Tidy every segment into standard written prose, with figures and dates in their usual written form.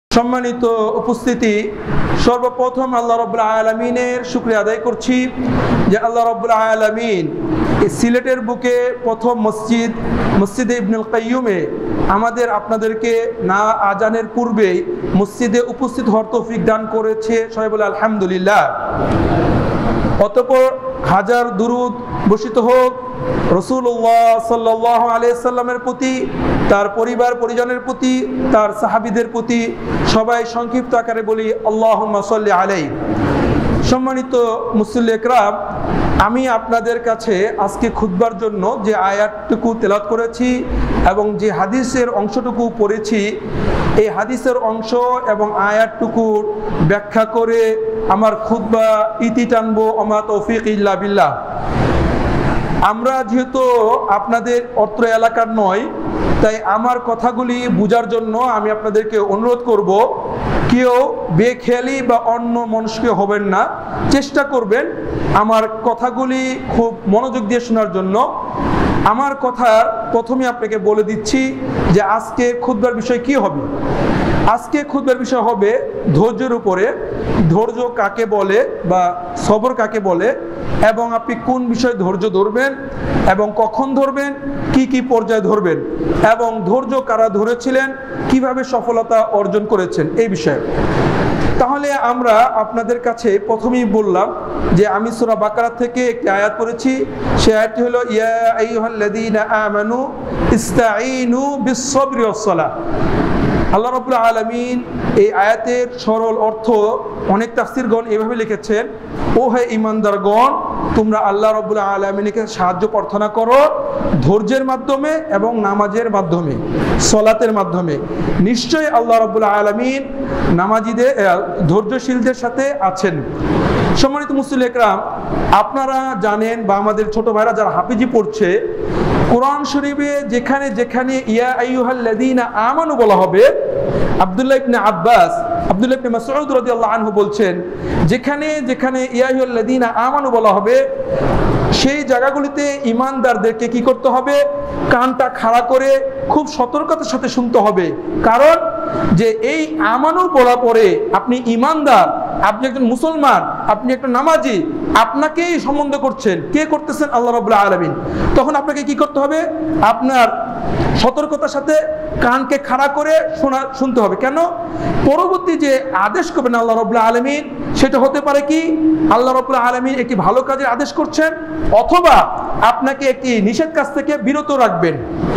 সম্মানিত উপস্থিতি, সর্বপ্রথম আল্লাহ রাব্বুল আলামিনের শুকরিয়া আদায় করছি যে আল্লাহ রাব্বুল আলামিন এই সিলেটের বুকে প্রথম মসজিদে ইবনুল কাইয়্যুমে আমাদের আপনাদেরকে না আজানের পূর্বেই মসজিদে উপস্থিত হওয়ার তৌফিক দান করেছে। সবাই বলে আলহামদুলিল্লাহ। অতঃপর হাজার দুরুদ বর্ষিত হোক রাসূলুল্লাহ সাল্লাল্লাহু আলাইহি সাল্লামের প্রতি, তার পরিবার পরিজনের প্রতি, তার সাহাবীদের প্রতি। সবাই সংক্ষিপ্ত আকারে বলি আল্লাহুম্মা সাল্লি আলাইহি। সম্মানিত মুসল্লি একরাম, আমি আপনাদের কাছে আজকে খুতবার জন্য যে আয়াতটুকু তেলাওয়াত করেছি এবং যে হাদিসের অংশটুকু পড়েছি, এই হাদিসের অংশ এবং আয়াতটুকুর ব্যাখ্যা করে আমার খুতবা ইতি টানবো। ওমা তৌফিক ইল্লা বিল্লাহ। আমরা যেহেতু আপনাদের অত্র এলাকার নয়, তাই আমার কথাগুলি বোঝার জন্য আমি আপনাদেরকে অনুরোধ করব, কেউ বেখেয়ালি বা অন্য মনস্কে হবেন না, চেষ্টা করবেন আমার কথাগুলি খুব মনোযোগ দিয়ে শোনার জন্য। আমার কথার প্রথমে আপনাকে বলে দিচ্ছি যে আজকে খুতবার বিষয় কি হবে। আজকে খুতবার বিষয় হবে ধৈর্যের উপরে। ধৈর্য কাকে বলে বা সবর কাকে বলে, এবং আপনি কোন বিষয়ে ধৈর্য ধরবেন এবং কখন ধরবেন, কি কি পর্যায়ে ধরবেন, এবং ধৈর্য কারা ধরেছিলেন, কিভাবে সফলতা অর্জন করেছেন, এই বিষয়ে। তাহলে আমরা আপনাদের কাছে প্রথমেই বললাম যে আমি সূরা বাকারা থেকে একটি আয়াত পড়েছি। সেই আয়াতটি হলো ইয়া আইয়ুহাল্লাযীনা আমানু ইসতাঈনু বিস-সাবরি ওয়াস-সালাহ। আল্লাহ রাব্বুল আলামিন এই আয়াতের সরল অর্থ অনেক তাফসীরগণ এভাবে লিখেছেন, ও হে ঈমানদারগণ, তোমরা আল্লাহ রাব্বুল আলামিনকে সাহায্য প্রার্থনা করো ধৈর্যের মাধ্যমে এবং নামাজের মাধ্যমে, সালাতের মাধ্যমে। নিশ্চয়ই আল্লাহ রাব্বুল আলামিন নামাজীদের ধৈর্যশীলদের সাথে আছেন। সম্মানিত মুসলিম একরাম, আপনারা জানেন বা আমাদের ছোট ভাইরা যারা হাফিজি পড়ছে, কোরআন শরীফে যেখানে যেখানে ইয়া আইয়ুহাল্লাযীনা আমানু বলা হবে, আব্দুল্লাহ ইবনে আব্বাস, আব্দুল্লাহ ইবনে মাসউদ রাদিয়াল্লাহু আনহু বলছেন, যেখানে যেখানে ইয়া আইয়ুহাল্লাযীনা আমানু বলা হবে, সেই জায়গাগুলিতে ঈমানদারদেরকে কি করতে হবে? কানটা খাড়া করে খুব সতর্কতার সাথে শুনতে হবে। কারণ যে এই আমানু বলা পরে আপনি ঈমানদার, আপনি একজন মুসলমান, আপনি একটা নামাজি, আপনাকেই সম্বন্ধ করছেন। কে করতেছেন? আল্লাহ রাব্বুল আলামিন। তখন আপনাকে কি করতে হবে? আপনার সতর্কতার সাথে কানকে খাড়া করে শুনতে হবে। কেন? পরবর্তী যে আদেশ করবেন আল্লাহ রাব্বুল আলামিন, সেটা হতে পারে কি আল্লাহ রাব্বুল আলামিন একটি ভালো কাজের আদেশ করছেন, অথবা আপনাকে একটি নিষেধ কাজ থেকে বিরত রাখবেন।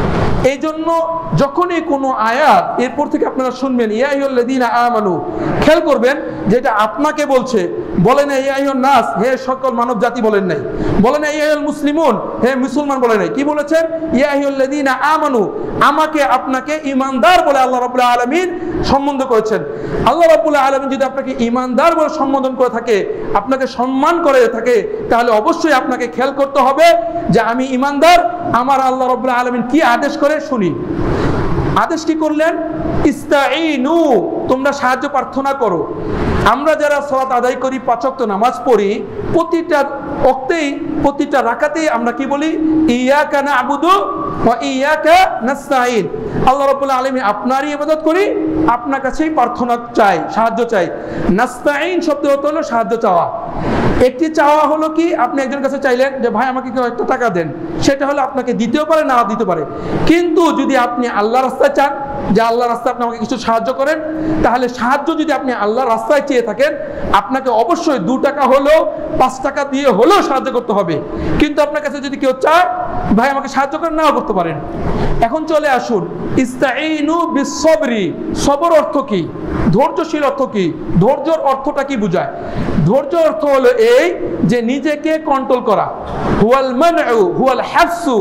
এই জন্য যখনই কোনো আয়াত এরপর থেকে আপনারা শুনবেন ইয়া আইয়ুহাল্লাযীনা আমানু, খেয়াল করবেন যেটা আপনাকে বলছে। বলেন না ইয়া আইয়ুহান নাস, হে সকল মানব জাতি বলেন নাই। বলেন না ইয়া আইয়ুহাল মুসলিমুন, হে মুসলমান বলেন নাই। কি বলেছেন? ইয়া আইয়ুহাল্লাযীনা আমানু, আমাকে আপনাকে ঈমানদার বলে আল্লাহ রাব্বুল আলামিন সম্বোধন করেছেন। আল্লাহ রাব্বুল আলামিন যদি আপনাকে ঈমানদার বলে সম্বোধন করে থাকে, আপনাকে সম্মান করে থাকে, তাহলে অবশ্যই আপনাকে খেয়াল করতে হবে যে আমি ঈমানদার। আমার আল্লাহ রাব্বুল আলামিন কি আদেশ করে শুনি। আদেশ কি করলেন? ইস্তাঈনু, তোমরা সাহায্য প্রার্থনা করো। আমরা যারা সালাত আদায় করি, 5 ওয়াক্ত নামাজ পড়ি, প্রতিটা ওয়াক্তেই প্রতিটা রাকাতেই আমরা কি বলি? ইয়াকা না'বুদু ওয়া ইয়াকা নাস্তাঈন। আল্লাহ রাব্বুল আলামিন আপনারই ইবাদত করি, আপনার কাছেই প্রার্থনা চাই, সাহায্য চাই। নাস্তাঈন শব্দ হলো সাহায্য চাওয়া। একটি চাওয়া হলো কি, আপনি একজনের কাছে চাইলেন যে ভাই আমাকে একটা টাকা দেন, সেটা হলো আপনাকে দিতেও পারে না দিতে পারে। কিন্তু যদি আপনি আল্লাহর রাস্তায় চান যে আল্লাহর রাস্তায় আপনি আমাকে কিছু সাহায্য করেন, তাহলে সাহায্য যদি আপনি আল্লাহর রাস্তায় চেয়ে থাকেন, আপনাকে অবশ্যই 2 টাকা হলেও 5 টাকা দিয়ে হলেও সাহায্য করতে হবে। কিন্তু আপনার কাছে যদি কেউ চায় ভাই আমাকে সাহায্য করেন, নাও করতে পারেন। এখন চলে আসুন ইস্তাঈনু বিস-সাবরি। সবর অর্থ কি? ধৈর্যশীল অর্থ কি? ধৈর্যের অর্থটা কি বোঝায়? ধৈর্য অর্থ হলো এই যে নিজেকে কন্ট্রোল করা। হুয়াল মানউ হুয়াল হাফসু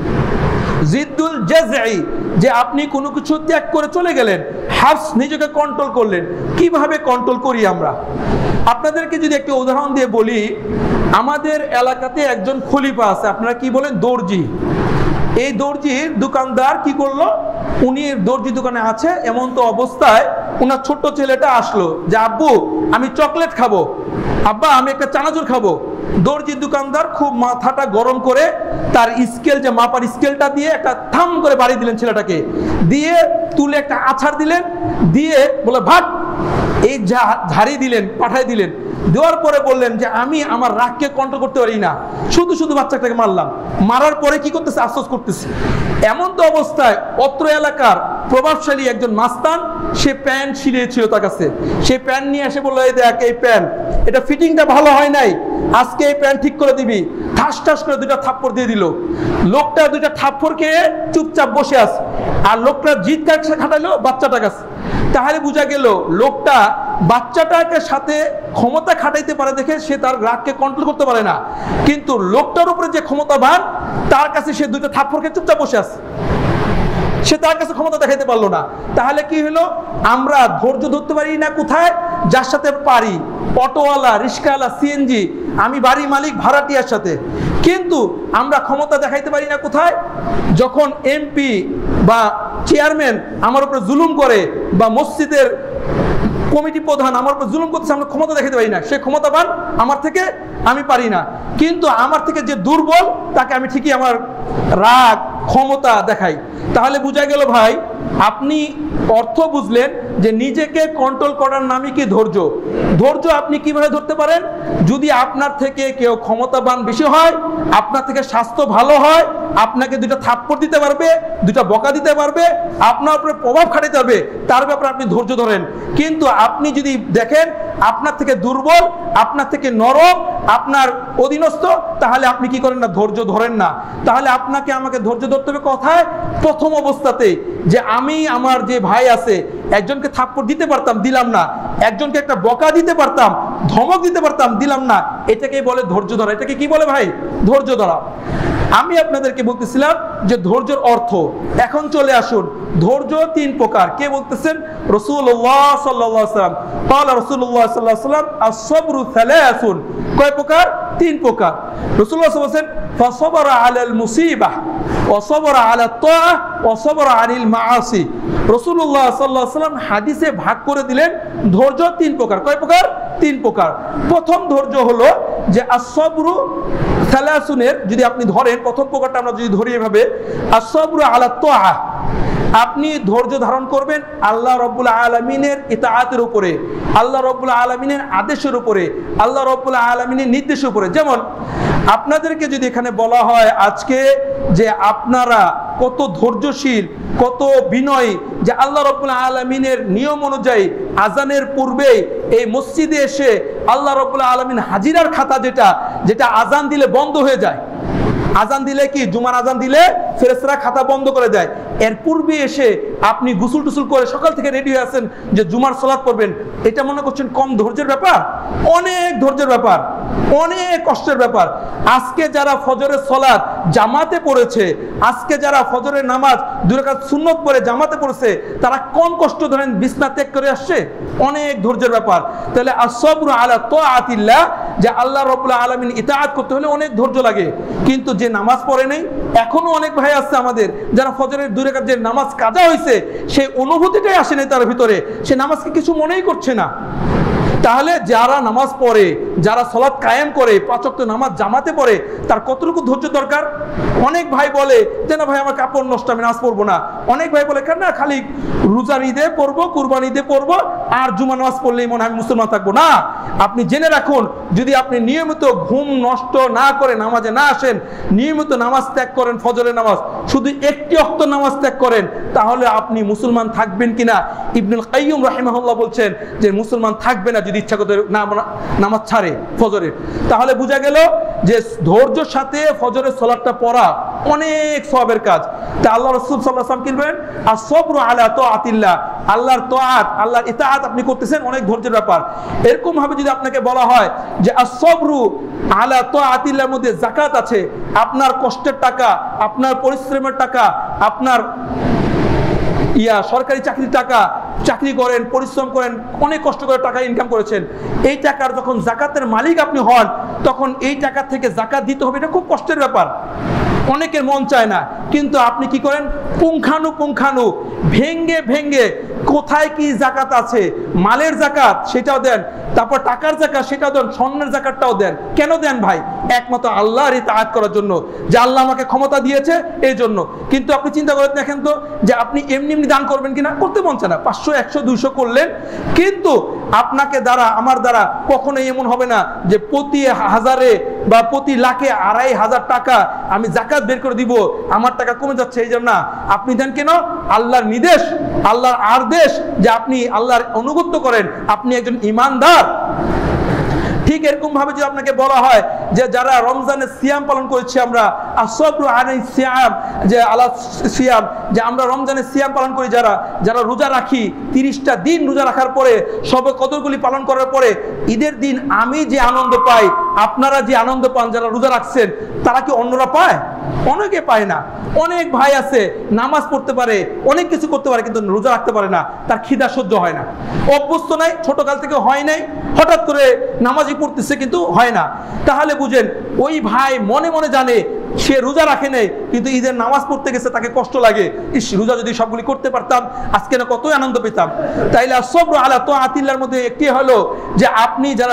জিদ্দুল জাযঈ, যে আপনি কোনো কিছু ত্যাগ করে চলে গেলেন, হাফস নিজেকে কন্ট্রোল করলেন। কিভাবে কন্ট্রোল করি আমরা? আপনাদেরকে যদি একটি উদাহরণ দিয়ে বলি, আমাদের এলাকাতে একজন খলিফা আছে, আপনারা কি বলেন? দর্জি। এই দর্জির দোকানদার কি করলো? উনি দর্জি দোকানে আছে, এমন তো অবস্থায় ওনার ছোট্ট ছেলেটা আসলো যে আব্বু আমি চকলেট খাবো, আব্বা আমি একটা চানাচুর খাবো। দর্জি দোকানদার খুব মাথাটা গরম করে তার স্কেল, যে মাপার স্কেলটা দিয়ে একটা থাম করে বাড়ি দিলেন ছেলেটাকে, দিয়ে তুলে একটা আছাড় দিলেন, দিয়ে বলে ভাট, এই ঝাড়ি দিলেন, পাঠাই দিলেন। দেওয়ার পরে বললেন যে আমি আমার রাগকে কন্ট্রোল করতে পারি না, শুধু শুধু বাচ্চাটাকে মারলাম। মারার পরে কি করতেছে? আফসোস করতেছে। এমন তো অবস্থায় অত্র এলাকার প্রভাবশালী একজন মাস্তান, সে প্যান্ট ছিঁড়িয়েছিল তার কাছে, সে প্যান্ট নিয়ে এসে বললো এই দেখ এই প্যান্ট, এটা ফিটিংটা ভালো হয় নাই, আজকে এই প্যান্ট ঠিক করে দিবি। ঠাস ঠাস করে দুইটা থাপ্পড় দিয়ে দিল। লোকটা দুইটা থাপ্পড় খেয়ে চুপচাপ বসে আছে, আর লোকটা জিদ কাছে খাটাইলো বাচ্চাটার কাছে। তাহলে বোঝা গেল লোকটা বাচ্চাটাকে সাথে ক্ষমতা খাটাইতে পারে দেখে সে তার রাগকে কন্ট্রোল করতে পারে না, কিন্তু লোকটার উপরে যে ক্ষমতাবান তার কাছে সে দুইটা থাপ্পড় খেয়ে চুপচাপ বসে আছে, সে তার কাছে ক্ষমতা দেখাইতে পারলো না। তাহলে কি হলো? আমরা ধৈর্য ধরতে পারি না কোথায়? যার সাথে পারি, অটোওয়ালা, রিক্সাওয়ালা, সিএনজি, আমি বাড়ি মালিক, ভাড়াটিয়ার সাথে। কিন্তু আমরা ক্ষমতা দেখাইতে পারি না কোথায়? যখন এমপি বা চেয়ারম্যান আমার উপরে জুলুম করে, বা মসজিদের কমিটি প্রধান আমার উপর জুলুম করতেছে, আমরা ক্ষমতা দেখাতে পারি না। সে ক্ষমতাবান আমার থেকে, আমি পারি না। কিন্তু আমার থেকে যে দুর্বল তাকে আমি ঠিকই আমার রাগ, ক্ষমতা দেখাই। তাহলে বোঝা গেল ভাই, আপনি অর্থ বুঝলেন যে নিজেকে কন্ট্রোল করার নামই কি? ধৈর্য। ধৈর্য আপনি কিভাবে ধরতে পারেন? যদি আপনার থেকে কেউ ক্ষমতাবান বেশি হয়, আপনার থেকে স্বাস্থ্য ভালো হয়, আপনাকে দুইটা থাপ্পড় দিতে পারবে, দুইটা বকা দিতে পারবে, আপনার উপরে প্রভাব খাটাতে পারবে, তার ব্যাপারে আপনি ধৈর্য ধরেন। কিন্তু আপনি যদি দেখেন আপনার থেকে দুর্বল, আপনার থেকে নরম, আপনার অধীনস্থ, তাহলে আপনি কি করেন না? ধৈর্য ধরেন না। তাহলে আপনাকে আমাকে ধৈর্য ধরতে হবে কোথায়? প্রথম অবস্থাতে, যে আমি আমার যে ভাই আছে, একজনকে থাপ্পড় দিতে পারতাম, দিলাম না, একজনকে একটা বকা দিতে পারতাম, ধমক দিতে পারতাম, দিলাম না, এটাকেই বলে ধৈর্য ধরা। এটাকে কি বলে ভাই? ধৈর্য ধরা। আমি আপনাদেরকে বলতেছিলাম যে ধৈর্যের অর্থ। এখন চলে আসুন, ধৈর্য তিন প্রকার। কে বলতেছেন? রাসূলুল্লাহ সাল্লাল্লাহু আলাইহি ওয়াসাল্লাম। قال রাসূলুল্লাহ সাল্লাল্লাহু আলাইহি ওয়াসাল্লাম আস-সাবরু সালাসুন। কয় প্রকার? তিন প্রকার। রাসূলুল্লাহ সাল্লাল্লাহু আলাইহি ওয়াসাল্লাম ফাসাবারা আলাল মুসিবাহ ওয়া সাবারা আলাত তাআহ ওয়া সাবারা আনিল মাআসি। রাসূলুল্লাহ সাল্লাল্লাহু আলাইহি ওয়াসাল্লাম হাদিসে ভাগ করে দিলেন ধৈর্য তিন প্রকার। কয় প্রকার? তিন প্রকার। প্রথম ধৈর্য হলো যে আস-সাবরু সালাসুনের, যদি আপনি ধরেন প্রথম প্রকারটা, আমরা যদি ধরি এভাবে, আস-সাবরু আলাত তাআহ, আপনি ধৈর্য ধারণ করবেন আল্লাহ রাব্বুল আলামিনের ইতাআতের উপরে, আল্লাহ রাব্বুল আলামিনের আদেশের উপরে, আল্লাহ রাব্বুল আলামিনের নির্দেশের উপরে। যেমন আপনাদেরকে যদি এখানে বলা হয় আজকে যে আপনারা কত ধৈর্যশীল, কত বিনয়ী, যে আল্লাহ রাব্বুল আলামিনের নিয়ম অনুযায়ী আজানের পূর্বে এই মসজিদে এসে আল্লাহ রাব্বুল আলামিন হাজিরার খাতা, যেটা আজান দিলে বন্ধ হয়ে যায়, আজান দিলে কি, জুমার আজান দিলে ফেরেশতারা খাতা বন্ধ করে দেয়, এর পূর্বে এসে আপনি গোসল টুসল করে সকাল থেকে রেডি হয়ে আছেন যে জুমার সালাত পড়বেন, এটা মনে করছেন কম ধৈর্যের ব্যাপার? অনেক ধৈর্যের ব্যাপার, অনেক কষ্টের ব্যাপার। আজকে যারা ফজরের সালাত জামাতে পড়েছে, আজকে যারা ফজরের নামাজ দুই রাকাত সুন্নত পড়ে জামাতে পড়েছে, তারা কম কষ্ট ধরেন বিছনা ত্যাগ করে আসছে? অনেক ধৈর্যের ব্যাপার। তাহলে আস-সাবরু আলা তাআতিল্লাহ, যে আল্লাহ রাব্বুল আলামিন ইতাআত করতে হলে অনেক ধৈর্য লাগে। কিন্তু যে নামাজ পড়ে নাই, এখনো অনেক ভাই আছে আমাদের যারা ফজরের দুই রাকাত যে নামাজ কাজা হয়েছে, সেই অনুভূতিটাই আসে নাই তার ভিতরে, সে নামাজকে কিছু মনেই করছে না। তাহলে যারা নামাজ পড়ে, যারা সালাত কায়েম করে, পাঁচ ওয়াক্ত নামাজ জামাতে পড়ে, তার কতটুকু ধৈর্য দরকার? অনেক ভাই বলে যে না ভাই আমার কাপড় নষ্ট, আমি নামাজ পড়বো না। অনেক ভাই বলে কেন না, খালি রোজার ঈদে পড়বো, কুরবান ঈদে পড়বো, আর জুমা নামাজ পড়লেই মনে হয় আমি মুসলমান থাকবো। না, আপনি জেনে রাখুন, যদি আপনি নিয়মিত ঘুম নষ্ট না করে নামাজে না আসেন, নিয়মিত নামাজ ত্যাগ করেন, ফজরের নামাজ, শুধু একটি ওয়াক্ত নামাজ ত্যাগ করেন, তাহলে আপনি মুসলমান থাকবেন কিনা ইবনুল কাইয়্যিম রাহিমাহুল্লাহ বলছেন যে মুসলমান থাকবে না যদি ইচ্ছা করতে নামাজ ছাড়ে ফজরের। তাহলে বোঝা গেল যে ধৈর্যের সাথে ফজরের সালাতটা পড়া অনেক সওয়াবের কাজ। তা আল্লাহ রাসূল সাল্লাল্লাহু আলাইহি ওয়াসাল্লাম কি বলেন? আস-সাবরু আলা তাআতিল্লাহ, আল্লাহর তাআত, আল্লাহর ইতাআত আপনি করতেছেন, অনেক ধৈর্যের ব্যাপার। এরকম ভাবে যদি আপনাকে বলা হয় যে আস-সাবরু আলা তাআতিল্লাহর মধ্যে যাকাত আছে, আপনার কষ্টের টাকা, আপনার পরিশ্রমের টাকা, আপনার সরকারি চাকরির টাকা, চাকরি করেন, পরিশ্রম করেন, অনেক কষ্ট করে টাকা ইনকাম করেছেন, এই টাকার যখন যাকাতের মালিক আপনি হন, তখন এই টাকা থেকে যাকাত দিতে হবে, এটা খুব কষ্টের ব্যাপার। অনেকের মন চায় না, কিন্তু আপনি কি করেন পুঙ্খানু ভেঙ্গে ভেঙ্গে কোথায় কি জাকাত আছে, মালের জাকাত সেটাও দেন, তারপর টাকার জাকাত সেটাও দেন, স্বর্ণের জাকাতটাও দেন। কেন দেন ভাই? একমাত্র আল্লাহর ইতাআত করার জন্য, যে আল্লাহ আমাকে ক্ষমতা দিয়েছে এই জন্য। কিন্তু আপনি চিন্তা করে দেখেন তো যে আপনি এমনি এমনি দান করবেন কিনা, করতে মন চায় না। 500 100 200 করলেন, কিন্তু আপনাকে দ্বারা আমার দ্বারা কখনোই এমন হবে না যে প্রতি হাজারে বা প্রতি লাখে 2500 টাকা আমি জাকাত বের করে দিব, আমার টাকা কমে যাচ্ছে এই জন্য। আপনি দেন কেন? আল্লাহর নির্দেশ, আল্লাহর আদেশ যে আপনি আল্লাহর অনুগত্য করেন, আপনি একজন ঈমানদার। ঠিক এরকম ভাবে যদি আপনাকে বলা হয় যে যারা রমজানের সিয়াম পালন করেছি আমরা, আসবরু আলাই সিয়াম, যে আলা সিয়াম, যে আমরা রমজানের সিয়াম পালন করি, যারা রোজা রাখি, 30টা দিন রোজা রাখার পরে সবে কদরগুলি পালন করার পরে ঈদের দিন আমি যে আনন্দ পাই, আপনারা যে আনন্দ পান যারা রোজা রাখছেন, তারা কি অন্যরা পায়? অনেকে পায় না। অনেক ভাই আছে নামাজ পড়তে পারে, অনেক কিছু করতে পারে, কিন্তু রোজা রাখতে পারে না, তার খিদা সহ্য হয় না, অভ্যস্ত নাই, ছোটকাল থেকে হয় নাই, হঠাৎ করে নামাজই পড়তেছে কিন্তু হয় না। তাহলে বুঝেন ওই ভাই মনে মনে জানে সে রোজা রাখে নেই, কিন্তু ঈদের নামাজ পড়তে গেছে তাকে কষ্ট লাগে, ইস রোজা যদি সবগুলি করতে পারতাম আজকে না কতই আনন্দ পেতাম। তাইলে আসবরু আলা তাআতিল্লাহর মধ্যে একটি হলো যে আপনি যারা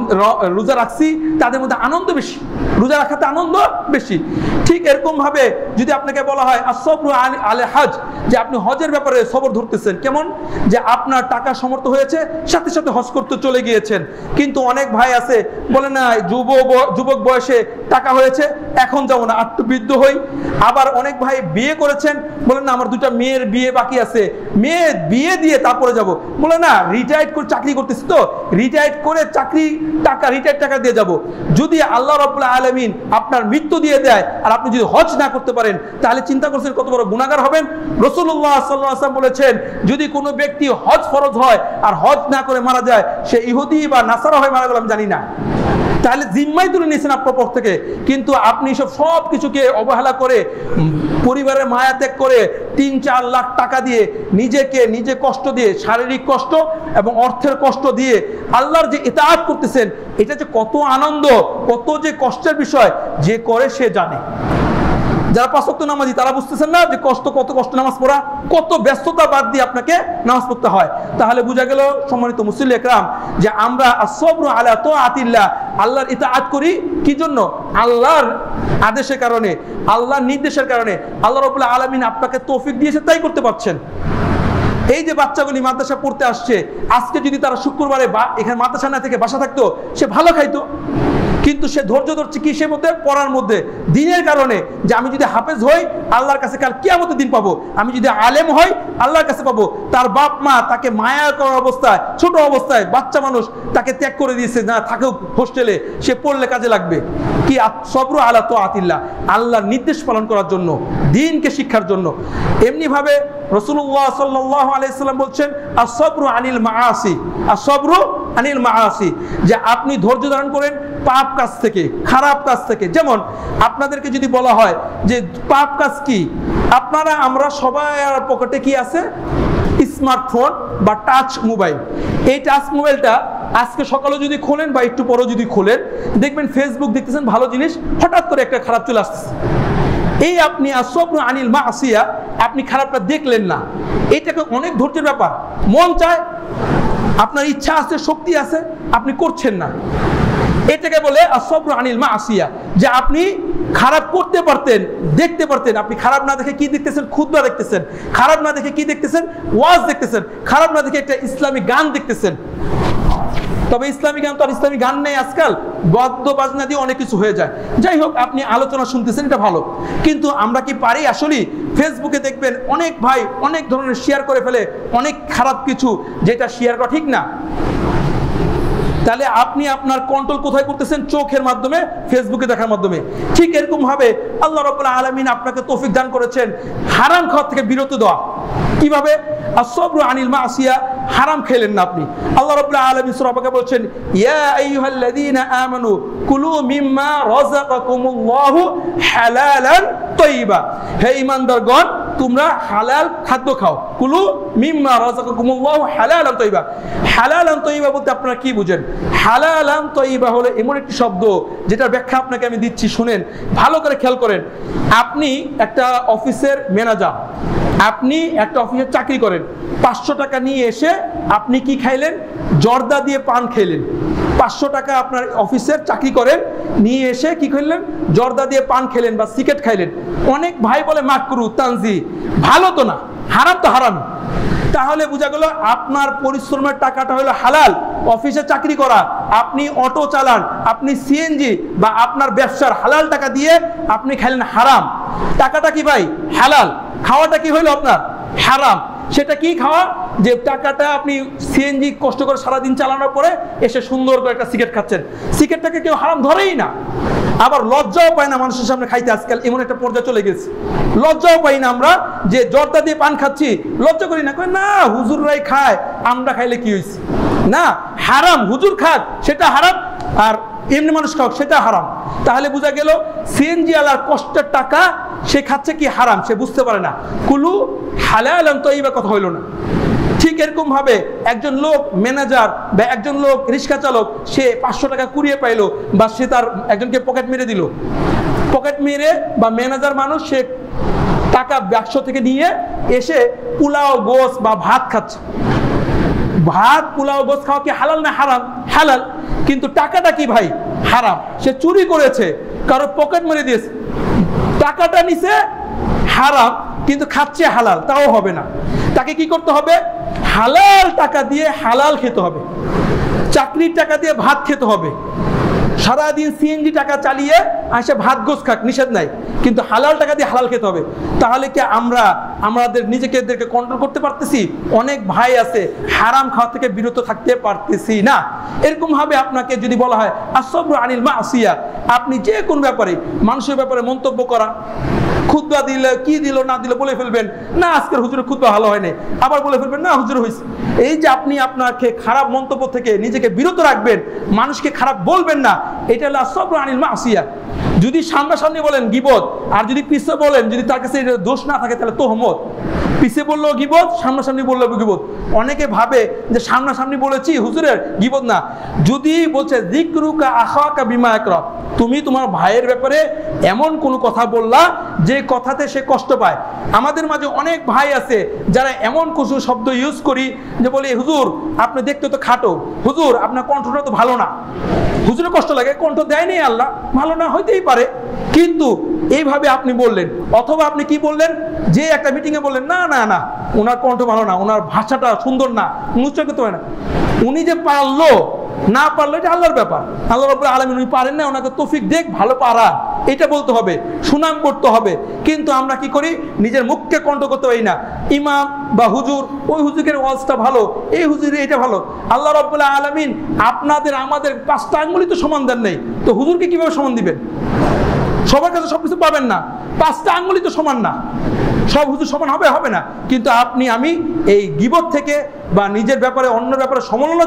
রোজা রাখছি তাদের মধ্যে আনন্দ বেশি, রোজা রাখাতে আনন্দ বেশি। ঠিক এরকম ভাবে যদি আপনাকে বলা হয় আসবরু আলা হজ, যে আপনি হজের ব্যাপারে সবর ধরতেছেন, কেমন? যে আপনার টাকা সমর্থ হয়েছে, সাথে সাথে হজ করতে চলে গিয়েছেন। কিন্তু অনেক ভাই আছে বলে না যুবক বয়সে টাকা হয়েছে এখন যাবো না, একটু বৃদ্ধ হই। আবার অনেক ভাই বিয়ে করেছেন, বলেন না আমার 2টা মেয়ের বিয়ে বাকি আছে, মেয়ে বিয়ে দিয়ে তারপরে যাব। বলে না রিটায়ার্ড করে চাকরি করতেছি তো, রিটায়ার্ড করে রিটায়ার্ড টাকা দিয়ে যাব। যদি আল্লাহ রাব্বুল আলামিন আপনার মৃত্যু দিয়ে দেয় আর আপনি যদি হজ না করতে পারেন, তাহলে চিন্তা করছেন কত বড় গুনাহগার হবেন। রাসূলুল্লাহ সাল্লাল্লাহু আলাইহি ওয়াসাল্লাম বলেছেন, যদি কোনো ব্যক্তি হজ ফরজ হয় আর হজ না করে মারা যায়, সে ইহুদি বা নাসারা হয়ে মারা গেল আমি জানি না। তাহলে জিম্মাই তুলে নিয়েছেন আপনার পক্ষ থেকে, কিন্তু আপনি সব কিছুকে অবহেলা করে, পরিবারের মায়া ত্যাগ করে 3-4 লাখ টাকা দিয়ে নিজে কষ্ট দিয়ে, শারীরিক কষ্ট এবং অর্থের কষ্ট দিয়ে আল্লাহর যে ইতাআত করতেছেন, এটা যে কত আনন্দ, কত যে কষ্টের বিষয়, যে করে সে জানে। যারা 5 ওয়াক্ত নামাজি তারা বুঝতেছেন না যে কত কষ্ট নামাজ পড়া, কত ব্যস্ততা বাদ দিয়ে আপনাকে নামাজ পড়তে হয়। তাহলে বোঝা গেল সম্মানিত মুসল্লি একরাম, যে আমরা আসবরু আলা তাআতিল্লাহ, আল্লাহর ইতাআত করি কি জন্য? আল্লাহর আদেশের কারণে, আল্লাহর নির্দেশের কারণে। আল্লাহ রাব্বুল আলামিন আপনাকে তৌফিক দিয়েছে, তাই করতে পারছেন। এই যে বাচ্চাগুলি মাদ্রাসা পড়তে আসছে, আজকে যদি তারা শুক্রবারে এখানে মাদ্রাসা না থেকে বাসা থাকতো, সে ভালো খাইতো, কিন্তু সে ধৈর্য ধরছে কিসের মধ্যে? পড়ার মধ্যে, দিনের কারণে। যে আমি যদি হাফেজ হই আল্লাহর কাছে কাল কিয়ামতের দিন পাবো, আমি যদি আলেম হই আল্লাহর কাছে পাবো। তার বাপ মা তাকে মায়া করার অবস্থায়, ছোট অবস্থায়, বাচ্চা মানুষ, তাকে ত্যাগ করে দিয়েছে, না থাকুক হোস্টেলে, সে পড়লে কাজে লাগবে। কি সবরু আলা তাআতিল্লাহ, আল্লাহর নির্দেশ পালন করার জন্য, দ্বীনকে শিক্ষার জন্য। এমনি ভাবে রাসূলুল্লাহ সাল্লাল্লাহু আলাইহি ওয়াসাল্লাম বলছেন আসবরু আনিল মাআসি, আসবরু আনিল মাআসি, যে আপনি ধৈর্য ধারণ করেন পাপ কাজ থেকে, খারাপ কাজ থেকে। যেমন আপনাদেরকে যদি বলা হয় যে পাপ কাজ কি, আমরা সবাই পকেটে কি আছে? স্মার্টফোন বা টাচ মোবাইল। এই টাচ মোবাইলটা আজকে সকালে যদি খোলেন বা একটু পরে যদি খোলেন, দেখবেন ফেসবুক দেখতেছেন ভালো জিনিস, হঠাৎ করে একটা খারাপ চলে আসতেছে। এই আপনি আসবরু আনিল মাআসিয়া, আপনি খারাপটা দেখলেন না, এটাকে অনেক ধৈর্যের ব্যাপার। মন চায়, আপনার ইচ্ছা আছে, শক্তি আছে, আপনি করছেন না, এটাকে বলে আসবরু আনিল মাআসিয়া। যে আপনি খারাপ করতে পারতেন, দেখতে পারতেন, আপনি খারাপ না দেখে কি দেখতেছেন? খুতবা দেখতেছেন। খারাপ না দেখে কি দেখতেছেন? ওয়াজ দেখতেছেন। খারাপ না দেখে একটা ইসলামী গান দেখতেছেন। তবে ইসলামী গান তো আর ইসলামী গান নেই আজকাল, বাদ্য বাজনা দিয়ে অনেক কিছু হয়ে যায়। যাই হোক, আপনি আলোচনা শুনতেছেন, এটা ভালো। কিন্তু আমরা কি পারি আসলে? ফেসবুকে দেখবেন অনেক ভাই অনেক ধরনের শেয়ার করে ফেলে, অনেক খারাপ কিছু, যেটা শেয়ার করা ঠিক না। তাহলে আপনি আপনার কন্ট্রোল কোথায় করতেছেন? চোখের মাধ্যমে, ফেসবুকে দেখার মাধ্যমে। ঠিক এরকম ভাবে আল্লাহ রাব্বুল আলামিন আপনাকে তৌফিক দান করেছেন হারাম খাওয়া থেকে বিরত দেওয়া। কিভাবে? আসবরু আনিল মাআসিয়া, হারাম খেলেন না আপনি। আল্লাহ রাব্বুল আলামিন সূরা বাকারা বলেছেন, ইয়া আইয়ুহাল্লাযীনা আমানু কুলু মিম্মা রাযাকাকুমুল্লাহু হালালান তাইয়্যিবা, হে ঈমানদারগণ তোমরা হালাল খাদ্য খাও, কুলু মিম্মা রাযাকাকুমুল্লাহু হালালান তাইয়্যিবা। হালালান তাইয়্যিবা বলতে আপনারা কি বুঝেন? হালালান তাইয়্যিবা হলো এমন একটি শব্দ যেটার ব্যাখ্যা আপনাকে আমি দিচ্ছি, শুনেন ভালো করে খেয়াল করেন। আপনি একটা অফিসের ম্যানেজার, আপনি একটা অফিসে চাকরি করেন, 500 টাকা নিয়ে এসে আপনি কি খাইলেন? জর্দা দিয়ে পান খাইলেন। 500 টাকা আপনার অফিসের চাকরি করেন, নিয়ে এসে কি করলেন? জর্দা দিয়ে পান খেলেন বা সিগারেট খাইলেন। অনেক ভাই বলে মাকরু তানজি, ভালো তো না, হারাম তো হারাম। তাহলে বোঝা গেল আপনার পরিশ্রমের টাকাটা হলো হালাল। অফিসে চাকরি করা, আপনি অটো চালান, আপনি সিএনজি বা আপনার ব্যবসার হালাল টাকা দিয়ে আপনি খাইলেন হারাম। টাকাটা কি ভাই? হালাল। খাওয়াটা কি হইলো আপনার? হারাম। সেটা কি খাওয়া? যে টাকাটা আপনি সিএনজি কষ্ট করে সারাদিন চালানোর পরে এসে সুন্দর করে একটা সিগারেট খাচ্ছেন, সিগারেটটাকে কেউ হারাম ধরেই না। আবার লজ্জাও পায় না মানুষের সামনে খাইতে, আজকাল এমন একটা পর্যায়ে চলে গেছে। লজ্জাও পাই না আমরা যে জর্দা দিয়ে পান খাচ্ছি, লজ্জা করি না, কই না হুজুররাই খায়, আমরা খাইলে কি হয়েছে? না, হারাম। হুজুর খাক সেটা হারাম, আর এমনি মানুষ খাক সেটা হারাম। তাহলে বোঝা গেল সিএনজি আলার কষ্টের টাকা সে খাচ্ছে কি হারাম, সে বুঝতে পারে না। কুলু হালালান তাইয়্যিবা কথা হইল না। ঠিক এরকম ভাবে একজন লোক ম্যানেজার বা একজন লোক রিক্সা চালক, সে 500 টাকা কুড়িয়ে পাইলো বা সে তার একজনকে পকেট মেরে দিল। পকেট মেরে বা ম্যানেজার মানুষ, সে টাকা বাক্স থেকে নিয়ে এসে পোলাও গোস বা ভাত খাচ্ছে। ভাত পোলাও গোস খাওয়া কি হালাল না হারাম? হালাল। কিন্তু টাকাটা কি ভাই? হারাম। সে চুরি করেছে, কারো পকেট মেরে দিয়েছে, টাকাটা নিছে হারাম, কিন্তু খাচ্ছে হালাল, তাও হবে না। তাকে কি করতে হবে? হালাল টাকা দিয়ে হালাল খেতে হবে, চাকরির টাকা দিয়ে ভাত খেতে হবে। সারাদিন সিএনজি টাকা চালিয়ে আসে ভাত গোস খাক, নিষেধ নাই, কিন্তু হালাল টাকা দিয়ে হালাল খেতে হবে। তাহলে কি আমরা আমাদের নিজেকে কন্ট্রোল করতে পারতেছি? অনেক ভাই আছে হারাম খাওয়া থেকে বিরত থাকতে পারতেছি না। এরকম ভাবে আপনাকে যদি বলা হয় আসসাবরু আনিল মাসিয়া, আপনি যে কোন ব্যাপারে মানুষের ব্যাপারে মন্তব্য করা, খুতবা দিলে কি দিল না দিল বলে ফেলবেন, না আজকের হুজুরের খুতবা ভালো হয়নি, আবার বলে ফেলবেন না হুজুর হয়েছে। এই যে আপনি আপনাকে খারাপ মন্তব্য থেকে নিজেকে বিরত রাখবেন, মানুষকে খারাপ বলবেন না, এটা হলো আসসাবরু আনিল মাসিয়া। যদি সামনাসামনি বলেন গীবত, আর যদি পিছে বলেন, যদি তার কাছে দোষ না থাকে তাহলে তোহমত। পিছে বললেও গীবত, সামনাসামনি বললেও গীবত। অনেকে ভাবে যে সামনাসামনি বলেছি হুজুরের গীবত না। যদি বলছে যিকরুকা আখাকা বিমা ইয়াকরা, তুমি তোমার ভাইয়ের ব্যাপারে এমন কোনো কথা বললা যে কথাতে সে কষ্ট পায়। আমাদের মাঝে অনেক ভাই আছে যারা এমন কিছু শব্দ ইউজ করি যে বলি হুজুর আপনি দেখতে তো খাটো, হুজুর আপনার কণ্ঠটা তো ভালো না। হুজুরের কষ্ট লাগে, কণ্ঠ দেয়নি আল্লাহ, ভালো না হইতেই পারে, কিন্তু এইভাবে আপনি বললেন। অথবা আপনি কি বললেন? যে একটা মিটিংয়ে বললেন না না না ওনার কণ্ঠ ভালো না, ওনার ভাষাটা সুন্দর না, উচ্চারণ করতে পারে না। উনি যে পারলো না পারলো এটা আল্লাহর ব্যাপার, আল্লাহ রাব্বুল আলামিন উনি পারেন না, ওনাকে তৌফিক দেখ ভালো পারা, এটা বলতে হবে, সুনাম করতে হবে। কিন্তু আমরা কি করি? নিজের মুখকে কন্ট্রোল করতে পারি না। ইমাম বা হুজুর, ওই হুজুরের ওয়াজটা ভালো, এই হুজুরের এটা ভালো। আল্লাহ রাব্বুল আলামিন আপনাদের আমাদের 5টা আঙ্গুলই তো সমান দেন নাই, তো হুজুরকে কিভাবে সমান দিবেন? সবার কাছে সবকিছু পাবেন না, 5টা আঙ্গুলই তো সমান না, সব হুজুর সমান হবে হবে না। কিন্তু আপনি আমি এই গীবত থেকে বা নিজের ব্যাপারে অন্য ব্যাপারে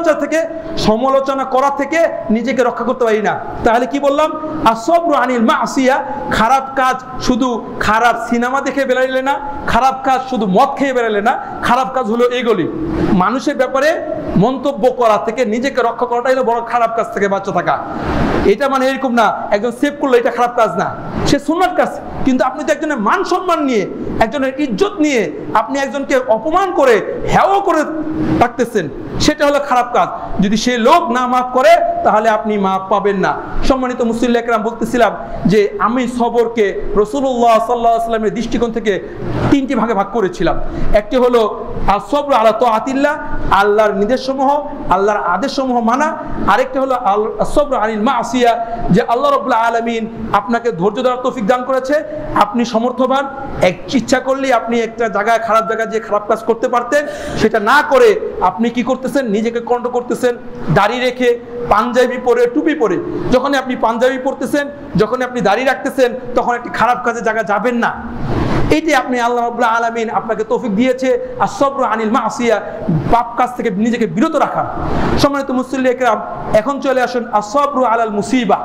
সমালোচনা করা থেকে নিজেকে রক্ষা করতে পারি না। তাহলে কি বললাম? আসসাবরু আনিল মাসিয়া, খারাপ কাজ শুধু খারাপ সিনেমা দেখে বেরাইলে না, খারাপ কাজ শুধু মদ খেয়ে বেরাইলে না, খারাপ কাজ হলো এগুলি। মানুষের ব্যাপারে মন্তব্য করা থেকে নিজেকে রক্ষা করাটাই হলো বড় খারাপ কাজ থেকে বাঁচা থাকা। এটা মানে এরকম না একজন সেভ করলো এটা খারাপ কাজ না, সে সুন্নাত কাজ। কিন্তু আপনি তো একজনের মান সম্মান নিয়ে, একজনের ইজ্জত নিয়ে আপনি একজনকে অপমান করে হেয় করে রাখতেছেন, সেটা হলো খারাপ কাজ। যদি সে লোক না মাফ করে তাহলে আপনি মাফ পাবেন না। সম্মানিত মুসলিম একরাম, বলতেছিলাম যে আমি সবরকে রাসূলুল্লাহ সাল্লাল্লাহু আলাইহি ওয়াসাল্লামের দৃষ্টিকোণ থেকে 3টি ভাগে ভাগ করেছিলাম। একটি হলো আসবরু আলা তাআতিল্লাহ, আল্লাহর নির্দেশসমূহ আল্লাহর আদেশসমূহ মানা। আরেকটি হলো আসবরু আনিল মাসিয়া, যে আল্লাহ রাব্বুল আলামিন আপনাকে ধৈর্য ধরার তৌফিক দান করেছে, আপনি সমর্থবান, ইচ্ছা করলে আপনি একটা জায়গায় খারাপ জায়গায় যে খারাপ কাজ করতে পারতেন, সেটা না করে আপনি কি করতেছেন? নিজেকে কন্ট্রোল করতেছেন, দাড়ি রেখে, পাঞ্জাবি পরে, টুপি পরে। যখন আপনি পাঞ্জাবি পরতেছেন, যখন আপনি দাড়ি রাখতেছেন, তখন একটি খারাপ কাজে জায়গা যাবেন না। এইটাই আপনি আল্লাহ রাব্বুল আলামিন আপনাকে তৌফিক দিয়েছে, আসবরু আনিল মাসিয়া, পাপ কাজ থেকে নিজেকে বিরত রাখা। সম্মানিত মুসলিম একরাম, এখন চলে আসুন আসবরু আলাল মুসিবা।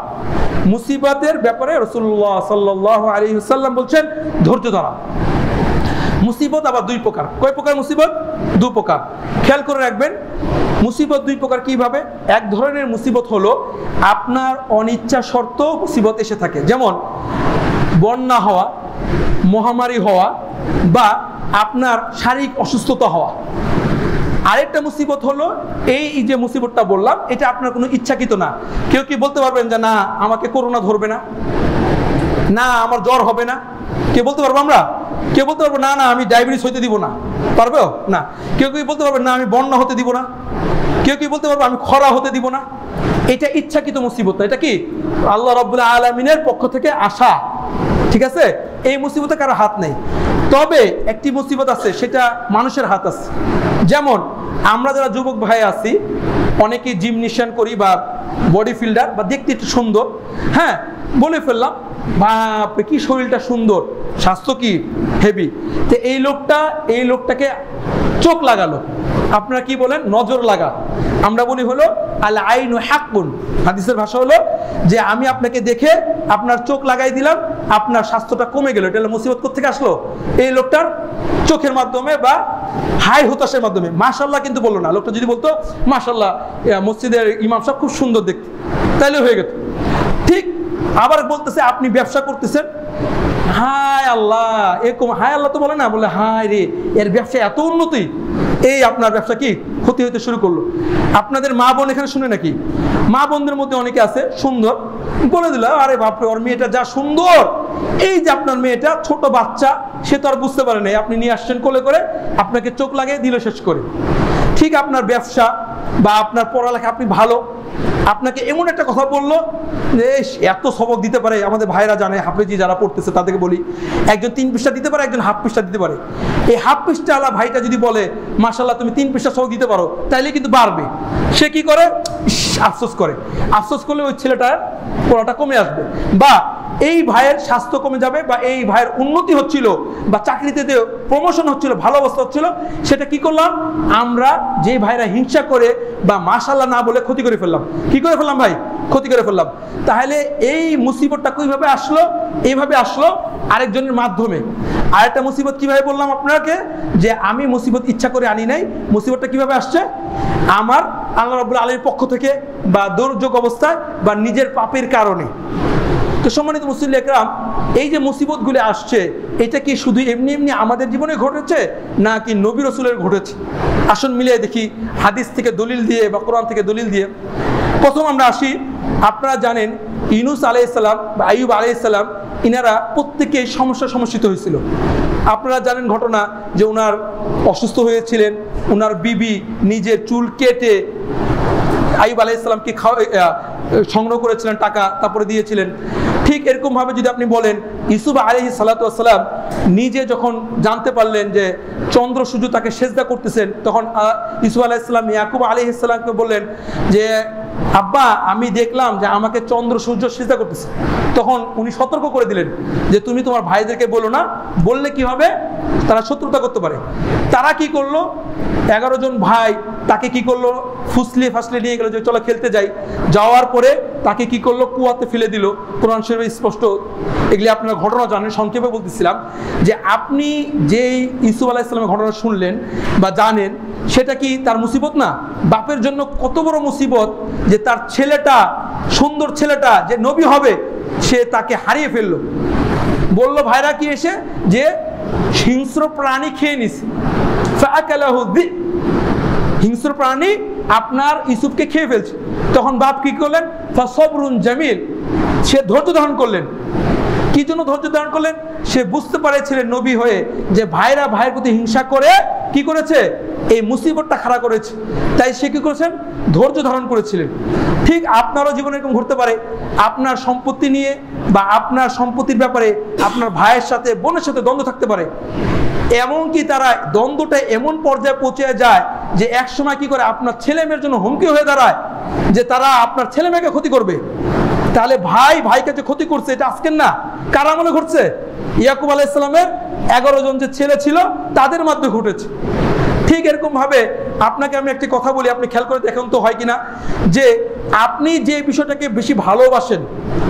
মুসিবতের ব্যাপারে রাসূলুল্লাহ সাল্লাল্লাহু আলাইহি ওয়াসাল্লাম বলছেন ধৈর্য ধরা। মুসিবত আবার দুই প্রকার। কয় প্রকার মুসিবত? দু প্রকার। খেয়াল করে রাখবেন, মুসিবত দুই প্রকার কিভাবে। এক ধরনের মুসিবত হলো আপনার অনিচ্ছা সত্ত্বেও মুসিবত এসে থাকে, যেমন বন্যা হওয়া, মহামারী হওয়া, বা আপনার শারীরিক অসুস্থতা হওয়া। আরেকটা মুসিবত হলো এই যে মুসিবতটা বললাম, এটা আপনার কোনো ইচ্ছাকৃত না। কেউ কি বলতে পারবেন যে না আমাকে করোনা ধরবে না, না আমার জ্বর হবে না? কে বলতে পারবো আমরা? কেউ বলতে পারবো না না আমি ডায়াবেটিস হইতে দিব না, পারবে না? কেউ কি বলতে পারবে না আমি বন্যা হতে দিব না? কেউ কি বলতে পারবো আমি খরা হতে দিব না? এটা ইচ্ছাকৃত মুসিবত না, এটা কি আল্লাহ রাব্বুল আলামিনের পক্ষ থেকে আসা, ঠিক আছে? এই মুসিবতে কারো হাত নেই। তবে একটি মুসিবত আছে, সেটা মানুষের হাত আছে। যেমন আমরা যারা যুবক ভাই আছি, অনেকে জিমনেশিয়ান করি বা বডি ফিল্ডার বা দেখতে একটু সুন্দর, হ্যাঁ বলে ফেললাম বাপ কি শরীরটা সুন্দর, স্বাস্থ্য কি হেভি। তো এই লোকটাকে চোখ লাগালো, আপনারা কি বলেন? নজর লাগা। আমরা বলি হলো আল আইনু হাক্কুন, হাদিসের ভাষা হলো যে আমি আপনাকে দেখে আপনার চোখ লাগাই দিলাম, আপনার স্বাস্থ্যটা কমে গেল। এটা হলো মুসিবত কোত্থেকে আসলো? এই লোকটার চোখের মাধ্যমে বা হাই হতাশের মাধ্যমে। মাশাআল্লাহ কিন্তু বললো না, লোকটা যদি বলতো মাশাআল্লাহ মসজিদের ইমাম সাহেব খুব সুন্দর দেখতে, তাইলে হয়ে গেত। ঠিক আবার বলতেছে আপনি ব্যবসা করতেছেন, হায় আল্লাহ এরকম, হায় আল্লাহ তো বলে না, বলে হায় রে এর ব্যবসা এত উন্নতি, এই আপনার ব্যবসা কি ক্ষতি হইতে শুরু করলো। আপনাদের মা বোন এখানে শুনে নাকি? মা বোনদের মধ্যে অনেকে আছে সুন্দর, বলে দিল আরে বাপরে ওর মেয়েটা যা সুন্দর, এই যে আপনার মেয়েটা ছোট বাচ্চা, সে তো আর বুঝতে পারে নাই, আপনি নিয়ে আসছেন কোলে করে, আপনাকে চোখ লাগিয়ে দিল শেষ করে। ঠিক আপনার ব্যবসা বা আপনার পড়ালেখা, আপনি ভালো, আপনাকে এমন একটা কথা বললো যে এত সবক দিতে পারে। আমাদের ভাইরা জানে, হাফেজি যারা পড়তেছে তাদেরকে বলি, একজন 3 পৃষ্ঠা দিতে পারে, একজন হাফ পৃষ্ঠা দিতে পারে। এই হাফ পৃষ্ঠাওয়ালা ভাইটা যদি বলে মাশাআল্লাহ তুমি 3 পৃষ্ঠা সবক দিতে পারো, তাইলে কিন্তু বাড়বে। সে কি করে? আফসোস করে। আফসোস করলে ওই ছেলেটার পড়াটা কমে আসবে, বা এই ভাইয়ের স্বাস্থ্য কমে যাবে, বা এই ভাইয়ের উন্নতি হচ্ছিল, বা চাকরিতে প্রমোশন হচ্ছিল, ভালো অবস্থা হচ্ছিল, সেটা কি করলাম আমরা? যে ভাইরা হিংসা করে বা মাশাআল্লাহ না বলে ক্ষতি করে ফেললাম। কি করে ফেললাম ভাই? ক্ষতি করে ফেললাম। তাহলে এই মুসিবতটা কিভাবে আসলো? এইভাবে আসলো আরেকজনের মাধ্যমে। আরেকটা মুসিবত কিভাবে বললাম আপনাকে, যে আমি মুসিবত ইচ্ছা করে আনি নাই। মুসিবতটা কিভাবে আসছে? আমার আল্লাহ রাব্বুল আলামিনের পক্ষ থেকে, বা দুর্যোগ অবস্থায়, বা নিজের পাপের কারণে। তো সম্মানিত মুসলিম একরাম, এই যে মুসিবতগুলি আসছে, এটা কি শুধু এমনি এমনি আমাদের জীবনে ঘটেছে, নাকি নবী রাসূলের ঘটেছে? আসুন মিলিয়ে দেখি হাদিস থেকে দলিল দিয়ে বা কোরআন থেকে দলিল দিয়ে। প্রথম আমরা আসি, আপনারা জানেন ইউনূস আলাইহিস সালাম বা আইয়ুব আলাইহিস সালাম, ইনারা প্রত্যেকেই সমস্যিত হয়েছিল। আপনারা জানেন ঘটনা যে ওনার অসুস্থ হয়েছিলেন, ওনার বিবি নিজের চুল কেটে আইয়ুব আলাইহিস সালামকে সংগ্রহ করেছিলেন, টাকা তারপরে দিয়েছিলেন। ঠিক এরকমভাবে যদি আপনি বলেন, ইউসুফ আলাইহিস সালাতু ওয়াস সালাম নিজে যখন জানতে পারলেন যে চন্দ্র সূর্য তাকে সেজদা করতেছেন, তখন ইউসুফ আলাইহিস সালাম ইয়াকুব আলাইহিস সালামকে বললেন যে আব্বা আমি দেখলাম যে আমাকে চন্দ্র সূর্য সেজদা করতেছে। তখন উনি সতর্ক করে দিলেন যে তুমি তোমার ভাইদেরকে বলো না, বললে কি হবে? তারা শত্রুতা করতে পারে। তারা কি করলো? 11 জন ভাই তাকে কি করলো? ফাসলে নিয়ে গেল যে চলো খেলতে যাই। যাওয়ার পরে তাকে কি করলো? কুয়াতে ফেলে দিল। কোরআন শরীফে স্পষ্ট, এগুলি আপনারা ঘটনা জানেন, সংক্ষেপে বলতেছিলাম যে আপনি যেই ইউসুফ আলাইহিস সালামের ঘটনা শুনলেন বা জানেন, সেটা কি তার মুসিবত না? বাপের জন্য কত বড় মুসিবত যে তার ছেলেটা, সুন্দর ছেলেটা যে নবী হবে, সে তাকে হারিয়ে ফেললো। বলল ভাইরা কি এসে যে হিংস্র প্রাণী খেয়ে নিছে, ফাআকালাহু যিব, হিংস্র প্রাণী আপনার ইউসুফকে খেয়ে ফেলছে। তখন বাপ কি করলেন? ফাসবরুন জামিল, সে ধৈর্য ধারণ করলেন। কি জন্য ধৈর্য ধারণ করলেন? সে বুঝতে পারেছিলেন নবী হয়ে যে ভাইরা ভাইয়ের প্রতি হিংসা করে কি করেছে? এই মুসিবতটা খাড়া করেছে। তাই সে কি করেছেন? ধৈর্য ধারণ করেছিলেন। ঠিক আপনারও জীবনে এরকম ঘটতে পারে, আপনার সম্পত্তি নিয়ে বা আপনার সম্পত্তির ব্যাপারে আপনার ভাইয়ের সাথে বোনের সাথে দ্বন্দ্ব থাকতে পারে। এমনকি তারা দ্বন্দ্বটা এমন পর্যায়ে পৌঁছে যায় যে এক সময় কি করে আপনার ছেলে মেয়ের জন্য হুমকি হয়ে দাঁড়ায় যে তারা আপনার ছেলে মেয়েকে ক্ষতি করবে। তাহলে ভাই ভাইকে যে ক্ষতি করছে, এটা আজকের না, কার আমলে ঘটছে? ইয়াকুব আলাইহিস সালামের 11 জন যে ছেলে ছিল তাদের মাধ্যমে ঘটেছে। ঠিক এরকম ভাবে আপনাকে আমি একটি কথা বলি, আপনি খেয়াল করে দেখুন তো হয় কিনা, যে আপনি যে বিষয়টাকে বেশি ভালোবাসেন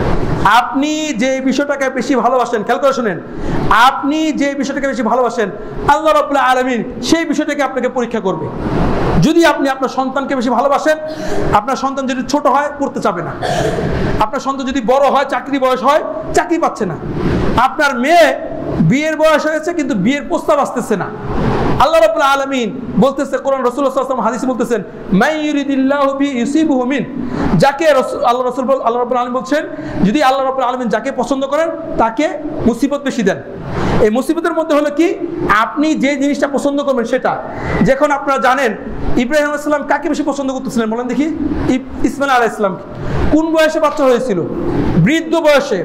আপনি যে বিষয়টাকে বেশি ভালোবাসেন, খেয়াল করে শুনেন, আপনি যে বিষয়টাকে বেশি ভালোবাসেন আল্লাহ রাব্বুল আলামিন সেই বিষয়টাকে আপনাকে পরীক্ষা করবে। যদি আপনি আপনার সন্তানকে বেশি ভালোবাসেন, আপনার সন্তান যদি ছোট হয় পড়তে চাবে না, আপনার সন্তান যদি বড় হয়, চাকরি বয়স হয়, চাকরি পাচ্ছে না, আপনার মেয়ে বিয়ের বয়স হয়েছে কিন্তু বিয়ের প্রস্তাব আসতেছে না, আল্লাহ রাব্বুল আলামিন বলতেছে, কোরআন রাসূলুল্লাহ সাল্লাল্লাহু আলাইহি ওয়াসাল্লাম হাদিসে বলতেছেন, মাই ইউরিদিল্লাহু বি ইউসিবহু মিন, যাকে আল্লাহ রাব্বুল আলামিন বলছেন, যদি আল্লাহ রাব্বুল আলামিন যাকে পছন্দ করেন তাকে মুসিবত বেশি দেন। এই মুসিবতের মধ্যে হলো কি, আপনি যে জিনিসটা পছন্দ করবেন সেটা। যখন আপনারা জানেন ইব্রাহিম আলাইহিস সালাম কাকে বেশি পছন্দ করতেছিলেন বলেন দেখি? ইসমাঈল আলাইহিস সালাম। কোন বয়সে বাচ্চা হয়েছিল? বৃদ্ধ বয়সে,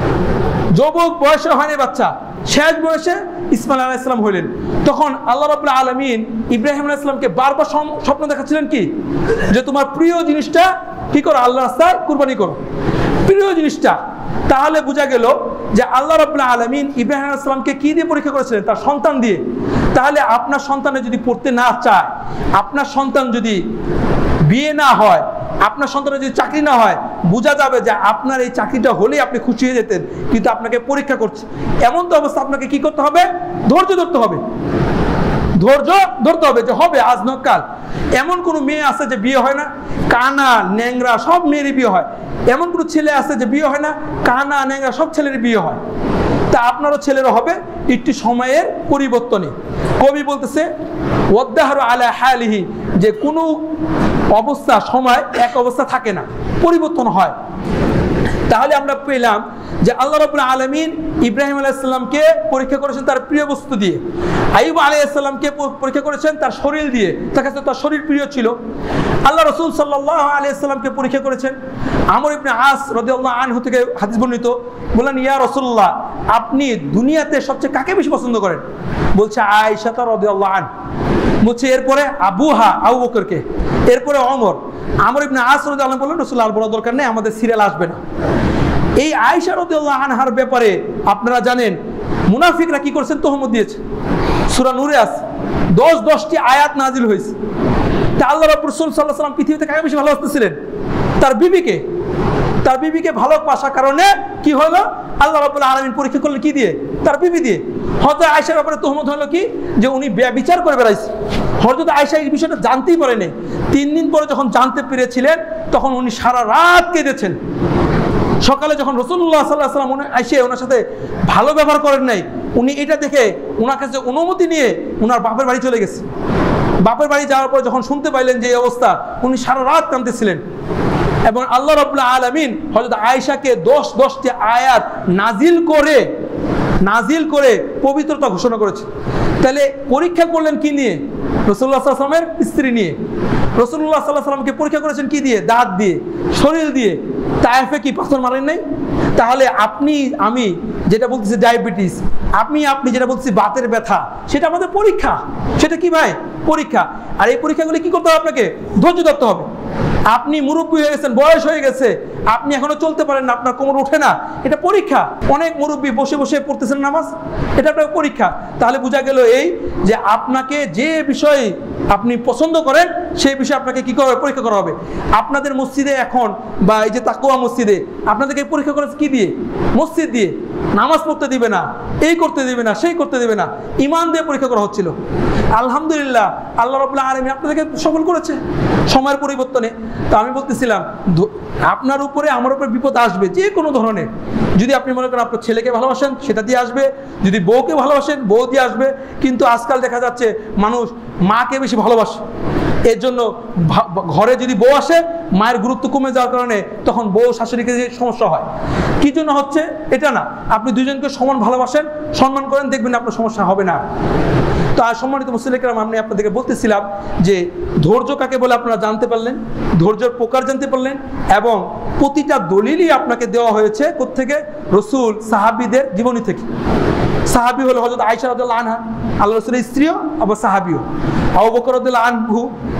যুবক বয়সে হয়নি বাচ্চা, শেষ বয়সে ইসমাঈল আলাইহিস সালাম হইলেন। তখন আল্লাহ রাব্বুল আলামিন ইব্রাহিম আলাইহিস সালামকে বারবার স্বপ্ন দেখাচ্ছিলেন কি, যে তোমার প্রিয় জিনিসটা কি করো, আল্লাহর রাস্তায় কুরবানি করো, প্রিয় জিনিসটা। তাহলে বোঝা গেল যে আল্লাহ রাব্বুল আলামিন ইব্রাহিম আলাইহিস সালামকে কি দিয়ে পরীক্ষা করেছিলেন? তার সন্তান দিয়ে। তাহলে আপনার সন্তানে যদি পড়তে না চায়, আপনার সন্তান যদি বিয়ে না হয়, আপনার সন্তানের যদি চাকরি না হয়, বোঝা যাবে যে আপনার এই চাকরিটা হলেই আপনি খুশি হয়ে যেতেন, কিন্তু আপনাকে পরীক্ষা করছে। এমন তো অবস্থা, আপনাকে কি করতে হবে? ধৈর্য ধরতে হবে, ধৈর্য ধরতে হবে যে হবে আজ নয় কাল। এমন কোনো মেয়ে আছে যে বিয়ে হয় না? কানা ন্যাংরা সব মেয়েরই বিয়ে হয়। এমন কোনো ছেলে আছে যে বিয়ে হয় না? কানা ন্যাংরা সব ছেলের বিয়ে হয়। তা আপনারও ছেলেরও হবে, একটি সময়ের পরিবর্তনে। কবি বলতেছে ওয়াদ্দাহরু আলা হালিহি, যে কোনো অবস্থা, সময় এক অবস্থা থাকে না, পরিবর্তন হয়। তাহলে আমরা পেলাম যে আল্লাহ রাব্বুল আলামিন ইব্রাহিম আলাইহিস সালামকে পরীক্ষা করেছেন তার প্রিয় বস্তু দিয়ে, আইয়ুব আলাইহিস সালামকে পরীক্ষা করেছেন তার শরীর দিয়ে, তার কাছে তার শরীর প্রিয় ছিল। আল্লাহ রাসূল সাল্লাল্লাহু আলাইহি ওয়াসাল্লামকে পরীক্ষা করেছেন। আমর ইবনে আস রাদিয়াল্লাহু আনহু থেকে হাদিস বর্ণিত, বলেন ইয়া রাসূলুল্লাহ, আপনি দুনিয়াতে সবচেয়ে কাকে বেশি পছন্দ করেন? বলছে আয়েশা রাদিয়াল্লাহু আনহা। বলছে এরপরে আবু বকরকে, এরপরে ওমর। আমর ইবনে আস রাদিয়াল্লাহু আনহু বললেন রাসূলুল্লাহ আর বলার দরকার নেই, আমাদের সিরিয়াল আসবে না। এই আয়েশা রাদিয়াল্লাহু আনহার ব্যাপারে আপনারা জানেন মুনাফিকরা কি করছেন? তহমত দিয়েছে। সূরা নূরে আছে 10টি আয়াত নাজিল হয়েছে। তা আল্লাহ রাব্বুল সাল্লাল্লাহু আলাইহি ওয়াসাল্লাম পৃথিবীতে কাকে বেশি ভালোবাসতেছিলেন? তার বিবিকে। তার বিবিকে ভালোবাসার কারণে কি হলো? আল্লাহ রাব্বুল আলামিন পরীক্ষা করলেন কি দিয়ে? তার বিবি দিয়ে। হযরত আয়েশার ব্যাপারে তহমত হলো কি, যে উনি ব্যভিচার করে বেড়াইছে। হযরত আয়েশা এই বিষয়টা জানতেই পারেনি। 3 দিন পরে যখন জানতে পেরেছিলেন, তখন উনি সারা রাত কেঁদেছেন। সকালে যখন রাসূলুল্লাহ সাল্লাল্লাহু আলাইহি ওয়াসাল্লাম এসে ওনার সাথে ভালো ব্যবহার করেন নাই, উনি এটা দেখে ওনার কাছে অনুমতি নিয়ে ওনার বাপের বাড়ি চলে গেছে। বাপের বাড়ি যাওয়ার পর যখন শুনতে পাইলেন যে এই অবস্থা, উনি সারা রাত কাঁদতেছিলেন। এবং আল্লাহ রাব্বুল আলামিন হযরত আয়েশাকে 10টি আয়াত নাজিল করে পবিত্রতা ঘোষণা করেছে। তাহলে পরীক্ষা করলেন কি নিয়ে? রাসূলুল্লাহ সাল্লাল্লাহু আলাইহি ওয়াসাল্লামের স্ত্রী নিয়ে। রাসূলুল্লাহ সাল্লাল্লাহু আলাইহি ওয়াসাল্লামকে পরীক্ষা করেছেন কি দিয়ে? দাঁত দিয়ে, শরীর দিয়ে। তায়েফে কি পাথর মারেন নাই? তাহলে আপনি আমি যেটা বলতেছি ডায়াবেটিস, আপনি যেটা বলতেছি বাতের ব্যথা, সেটা আমাদের পরীক্ষা। সেটা কি ভাই? পরীক্ষা। আর এই পরীক্ষাগুলি কি করতে হবে? আপনাকে ধৈর্য ধরতে হবে। আপনি মুরব্বী হয়ে গেছেন, বয়স হয়ে গেছে, আপনি এখনো চলতে পারেন না, আপনার কোমর ওঠে না, এটা পরীক্ষা। অনেক মুরব্বী বসে বসে পড়তেছেন নামাজ, এটা আপনার পরীক্ষা। তাহলে বোঝা গেল এই যে আপনাকে যে বিষয় আপনি পছন্দ করেন সেই বিষয়ে আপনাকে কি করা হবে? পরীক্ষা করা হবে। আপনাদের মসজিদে এখন বা এই যে তাকওয়া মসজিদে আপনাদেরকে পরীক্ষা করেছে কি দিয়ে? মসজিদ দিয়ে। নামাজ পড়তে দিবে না, এই করতে দিবে না, সেই করতে দিবে না, ঈমান দিয়ে পরীক্ষা করা হচ্ছিল। আলহামদুলিল্লাহ আল্লাহ রাব্বুল আলামিন আপনাদেরকে সফল করেছে সময়ের পরিবর্তনে। তো আমি বলতেছিলাম আপনার উপরে আমার উপরে বিপদ আসবে যে কোনো ধরনের। যদি আপনি মনে করেন আপনার ছেলেকে ভালোবাসেন, সেটা দিয়ে আসবে। যদি বউকে ভালোবাসেন, বউ দিয়ে আসবে। কিন্তু আজকাল দেখা যাচ্ছে মানুষ মাকে বেশি ভালোবাসে। এর জন্য ঘরে যদি বউ আসে, মায়ের গুরুত্ব কমে যাওয়ার কারণে তখন বউ শাশুড়িকে যে সমস্যা হয়। কি জন্য হচ্ছে? এটা না, আপনি দুজনকে সমান ভালোবাসেন, সম্মান করেন, দেখবেন আপনার সমস্যা হবে না। তো আর সম্মানিত মুসলিম কিরাম, আমি আপনাদেরকে বলতেছিলাম যে ধৈর্য কাকে বলে আপনারা জানতে পারলেন, ধৈর্যের প্রকার জানতে পারলেন, এবং প্রতিটা দলিলই আপনাকে দেওয়া হয়েছে কোত্থেকে? রাসূল সাহাবীদের জীবনী থেকে। সাহাবী হলো হযরত আয়েশা রাদিয়াল্লাহু আনহা, আল্লাহ রাসূলের স্ত্রীও, আবার সাহাবীও। আবু বকর রাদিয়াল্লাহু আনহু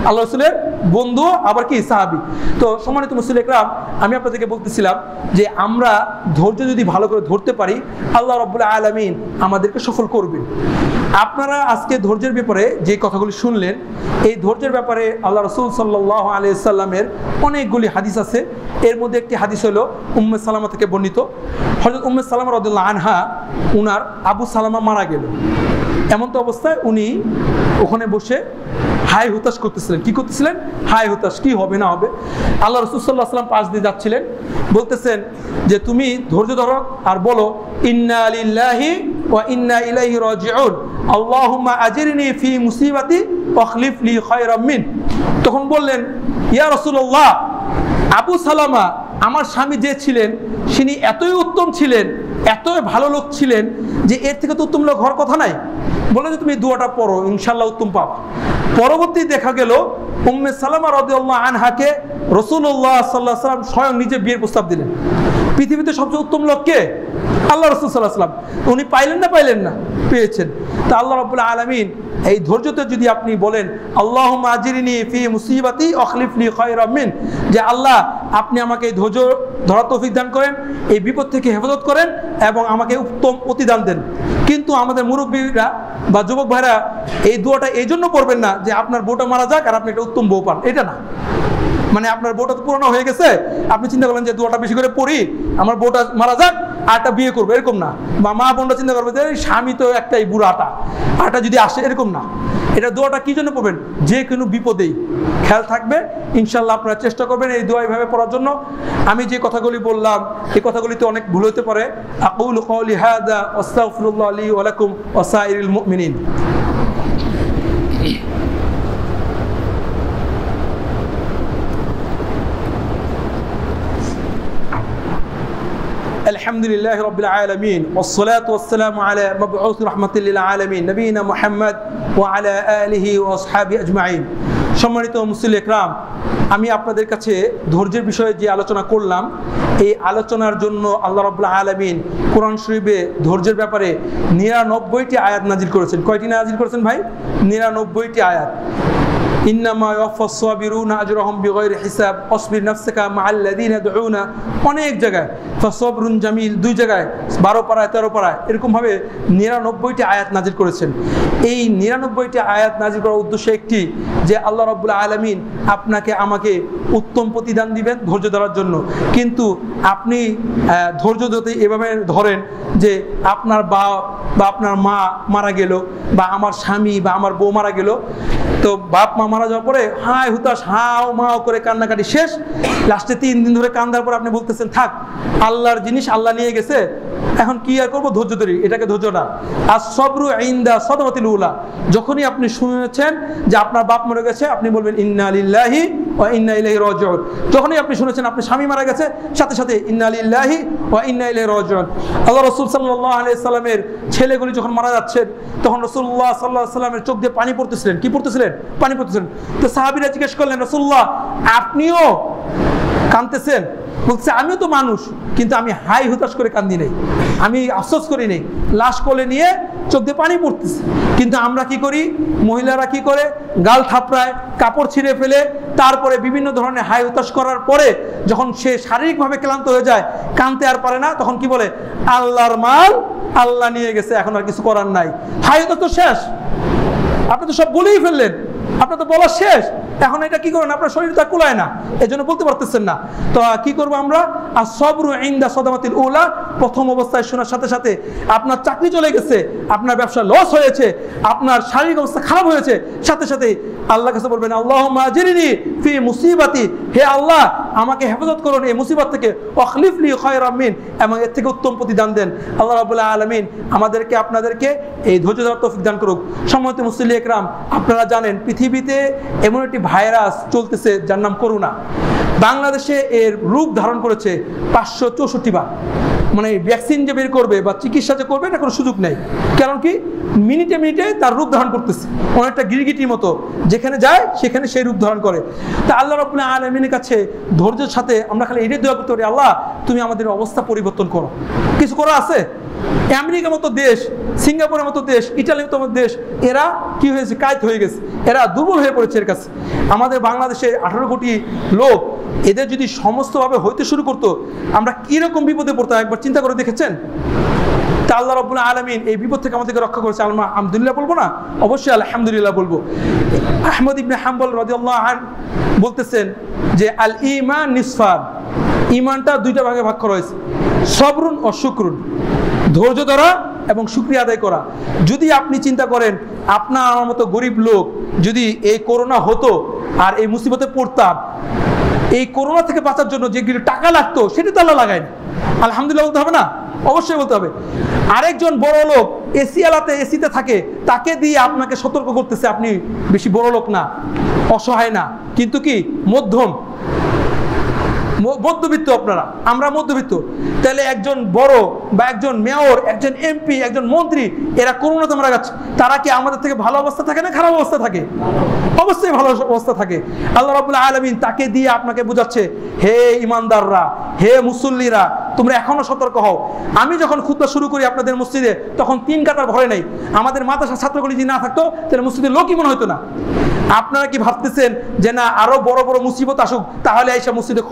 আল্লাহ রাসূলের বন্ধু, আবার কি সাহাবী। তো সম্মানিত মুসলিম ইকরাম, আমি আপনাদেরকে বলতেছিলাম যে আমরা ধৈর্য যদি ভালো করে ধরতে পারি, আল্লাহ রাব্বুল আলামিন আমাদেরকে সফল করবেন। আপনারা আজকে ধৈর্যের ব্যাপারে যে কথাগুলি শুনলেন, এই ধৈর্যের ব্যাপারে আল্লাহ রাসূল সাল্লাল্লাহু আলাইহি সাল্লামের অনেকগুলি হাদিস আছে। এর মধ্যে একটি হাদিস হলো উম্মে সালামা থেকে বর্ণিত। হযরত উম্মে সালামা রাদিয়াল্লাহু আনহা, উনার আবু সালামা মারা গেল। এমন তো অবস্থায় উনি ওখানে বসে হাই হুতাশ করতেছিলেন। কি করতেছিলেন? হাই হুতাশ, কি হবে না হবে। আল্লাহ রাসূল সাল্লাল্লাহু আলাইহি ওয়াসাল্লাম পাশ দিয়ে যাচ্ছিলেন, বলতেছেন যে তুমি ধৈর্য ধরো আর বলো ইন্না লিল্লাহি ওয়া ইন্না ইলাইহি রাজিউন, আল্লাহুম্মা আজিরনি ফি মুসিবাতি ওয়াখলিফ লি খায়রাম মিন। তখন বললেন, ইয়া রাসূলুল্লাহ, আবু সালামা আমার স্বামী যে ছিলেন, তিনি এতই উত্তম ছিলেন, এতই ভালো লোক ছিলেন যে এর থেকে তো উত্তম লোক হওয়ার কথা নাই। বলে যে তুমি দোয়াটা পড়ো, ইনশাআল্লাহ উত্তম পাবা। পরবর্তী দেখা গেল উম্মে সালামা রাদিয়াল্লাহু আনহাকে রাসূলুল্লাহ সাল্লাল্লাহু আলাইহি ওয়াসাল্লাম স্বয়ং নিজে বিয়ের প্রস্তাব দিলেন। পৃথিবীতে সবচেয়ে উত্তম লোক কে? আল্লাহ রাসূল সাল্লাল্লাহু আলাইহি ওয়াসাল্লাম। উনি পাইলেন না? পাইলেন না, পেয়েছেন। তা আল্লাহ রাব্বুল আলামিন এই ধৈর্যতে যদি আপনি বলেন আল্লাহুম্মা আজিরনি ফি মুসিবাতি ওয়াখলিফ লি খায়রাম মিন, যে আল্লাহ আপনি আমাকে এই ধৈর্য ধরার তৌফিক দান করেন, এই বিপদ থেকে হেফাজত করেন এবং আমাকে উত্তম প্রতিদান দেন। কিন্তু আমাদের মুরব্বীরা বা যুবক ভাইরা এই দোয়াটা এই জন্য পড়বেন না যে আপনার বউটা মারা যাক আর আপনি একটা উত্তম বউ পান, এটা না। মানে আপনার বউটা তো পুরনো হয়ে গেছে, আপনি চিন্তা করলেন যে দোয়াটা বেশি করে পড়ি, আমার বউটা মারা যাক আরটা বিয়ে করবো, এরকম না। বা মা বোনটা চিন্তা করবে যে স্বামী তো একটাই বুড়াটা, আরটা যদি আসে, এরকম না। এটা দোয়াটা কি জন্য পড়বেন? যে কোনো বিপদেই খেয়াল থাকবে। ইনশাআল্লাহ আপনারা চেষ্টা করবেন এই দোয়া এইভাবে পড়ার জন্য। আমি যে কথাগুলি বললাম এই কথাগুলিতে অনেক ভুল হতে পারে। আকুলু কওলি হাযা ওয়াস্তাগফিরুল্লাহ লি ওয়া লাকুম ওয়া সাইরিল মুমিনিন। الحمد لله رب العالمين والصلاة والسلام على مبعوث رحمة للعالمين نبينا محمد وعلى آله وأصحابه أجمعين। সম্মানিত মুসলিম ইকরাম, আমি আপনাদের কাছে ধৈর্যের বিষয়ে যে আলোচনা করলাম, এই আলোচনার জন্য আল্লাহ রাব্বুল আলামিন কোরআন শরীফে ধৈর্যের ব্যাপারে 99টি আয়াত নাজিল করেছেন। কয়টি নাজিল করেছেন ভাই? 99টি আয়াত। ইন্নামা ইয়াওয়াফাস সাবিরুনা আজরাহুম বিগাইরি হিসাব ওয়াসবির নাফসাকা মাআল্লাযিনা ইয়াদউনা, অনেক জায়গায় ফাসবরুন জামিল, 2 জায়গায় 12 পারায় 13 পারায়, এরকম ভাবে 99টি আয়াত নাজিল করেছেন। এই 99টি আয়াত নাজিল করার উদ্দেশ্য একটি, যে আল্লাহ রাব্বুল আলামিন আপনাকে আমাকে উত্তম প্রতিদান দিবেন ধৈর্য ধরার জন্য। কিন্তু আপনি ধৈর্য ধরতে এভাবে ধরেন যে আপনার বাপ বা আপনার মা মারা গেল, বা আমার স্বামী বা আমার বউ মারা গেল, তো বাপ মা মারা যাওয়ার পরে হাই হুতাশ হাও মাও করে কান্নাকাটি শেষ। লাস্টে 3 দিন ধরে কান্দার পর আপনি বলতেছেন থাক, আল্লাহর জিনিস আল্লাহ নিয়ে গেছে, এখন কি আর করবো, ধৈর্য ধরি। এটাকে ধৈর্য না। আর সবরু ইনদা সাদমাতিল উলা, যখনই আপনি শুনেছেন যে আপনার বাপ মরে গেছে, আপনি বলবেন ইন্না লিল্লাহি ওয়া ইন্না ইলাইহি রাজিউন। যখনই আপনি শুনেছেন আপনার স্বামী মারা গেছে, সাথে সাথে ইন্না লিল্লাহি ওয়া ইন্না ইলাইহি রাজিউন। আল্লাহ রাসূল সাল্লাল্লাহু আলাইহি সাল্লামের ছেলেগুলি যখন মারা যাচ্ছেন, তখন রাসূলুল্লাহ সাল্লাল্লাহু আলাইহি সাল্লামের চোখ দিয়ে পানি পড়তেছিলেন। কি পড়তেছিলেন? পানি পড়তেছিলেন। তো সাহাবীরা জিজ্ঞেস করলেন, রাসূলুল্লাহ আপনিও কাঁদতেছেন? বলছে আমিও তো মানুষ, কিন্তু আমি হাই হুতাশ করে কান্দি নাই, আমি আফসোস করি নাই, লাশ কোলে নিয়ে চোখ দিয়ে পানি পড়তেছে। কিন্তু আমরা কি করি, মহিলারা কি করে, গাল থাপড়ায়, কাপড় ছিঁড়ে ফেলে, তারপরে বিভিন্ন ধরনের হাই হুতাশ করার পরে যখন সে শারীরিকভাবে ক্লান্ত হয়ে যায়, কাঁদতে আর পারে না, তখন কি বলে, আল্লাহর মাল আল্লাহ নিয়ে গেছে, এখন আর কিছু করার নাই, হাই হুতাশ তো শেষ, আপনি তো সব বলেই ফেললেন, আপনার তো বলা শেষ, এখন এটা কি করেন, আপনার শরীর তো কুলায় না, এই জন্য বলতে পারতেছেন না। তো কি করবো আমরা? আর সবরু ইনদা সাদমাতিল উলা, প্রথম অবস্থায় শোনার সাথে সাথে আপনার চাকরি চলে গেছে, আপনার ব্যবসা লস হয়েছে, আপনার শারীরিক অবস্থা খারাপ হয়েছে, সাথে সাথে আল্লাহর কাছে বলবেন আল্লাহুম্মা আজিরনি ফি মুসিবাতি, হে আল্লাহ আমাকে হেফাজত করুন এই মুসিবত থেকে, ওয়াখলিফ লি খায়রাম মিন, এবং এর থেকে উত্তম প্রতিদান দেন। আল্লাহ রাব্বুল আলামিন আমাদেরকে আপনাদেরকে এই ধৈর্য ধরার তৌফিক দান করুক। সম্মানিত মুসলিম ইকরাম, আপনারা জানেন পৃথিবীতে এমন একটি ভাইরাস চলতেছে যার নাম করোনা। বাংলাদেশে এর রূপ ধারণ করেছে 564 বার। মানে ভ্যাকসিন যে বের করবে বা চিকিৎসা যে করবে, এটা কোনো সুযোগ নেই। কারণ কি, মিনিটে মিনিটে তার রূপ ধারণ করতেছে, অনেকটা গিরগিটির মতো, যেখানে যায় সেখানে সেই রূপ ধারণ করে। তা আল্লাহ রাব্বুল আলামিনের কাছে ধৈর্যের সাথে আমরা খালি এটাই দোয়া করতে পারি, আল্লাহ তুমি আমাদের অবস্থা পরিবর্তন করো। কিছু করা আছে? আমেরিকার মতো দেশ, সিঙ্গাপুরের মতো দেশ, ইটালির মতো দেশ, এরা কি হয়েছে, কায়েত হয়ে গেছে, এরা দুর্বল হয়ে পড়েছে এর কাছে। আমাদের বাংলাদেশে 18 কোটি লোক, এদের যদি সমস্তভাবে হইতে শুরু করতো, আমরা কিরকম বিপদে পড়তাম একবার চিন্তা করে দেখেছেন? তা আল্লাহ রাব্বুল আলামিন এই বিপদ থেকে আমাদেরকে রক্ষা করেছে। আলহামদুলিল্লাহ বলবো না? অবশ্যই আলহামদুলিল্লাহ বলবো। আহমদ ইবনে হাম্বল রাদিয়াল্লাহু আনহু বলতেছেন যে আল ঈমান নিসফান, ঈমানটা দুইটা ভাগে ভাগ করা হয়েছে, সবরুন ও শুকরুন, ধৈর্য ধরা এবং শুকরিয়া আদায় করা। যদি আপনি চিন্তা করেন আপনার আমার মতো গরিব লোক যদি এই করোনা হতো আর এই মুসিবতে পড়তাম, এই করোনা থেকে বাঁচার জন্য যেগুলো টাকা লাগতো সেটা তো আল্লাহ লাগায়নি, আলহামদুলিল্লাহ বলতে হবে না? অবশ্যই বলতে হবে। আরেকজন বড় লোক এসিতে থাকে, তাকে দিয়ে আপনাকে সতর্ক করতেছে আপনি বেশি বড় লোক না, অসহায় না, কিন্তু কি মধ্যবিত্ত, আপনারা আমরা মধ্যবিত্ত। তাহলে একজন বড় বা একজন মেয়র, একজন এমপি, একজন মন্ত্রী, এরা করোনাতে মারা যাচ্ছে, তারা কি আমাদের থেকে ভালো অবস্থা থাকে না খারাপ অবস্থা থাকে? অবশ্যই ভালো অবস্থা থাকে। আল্লাহ রাব্বুল আলামিন তাকে দিয়ে আপনাকে বোঝাচ্ছে, হে ইমানদাররা, হে মুসল্লিরা, তোমরা এখনো সতর্ক হও। আমি যখন খুতবা শুরু করি আপনাদের মসজিদে, তখন 3 কাতার ভয় নেই। আমাদের মাদ্রাসা ছাত্রগুলি যদি না থাকতো তাহলে মসজিদের লোকই মনে হতো না। আপনারা কি ভাবতেছেন যে না আরো বড় বড় মুসিবত আসুক তাহলে এসে মসজিদে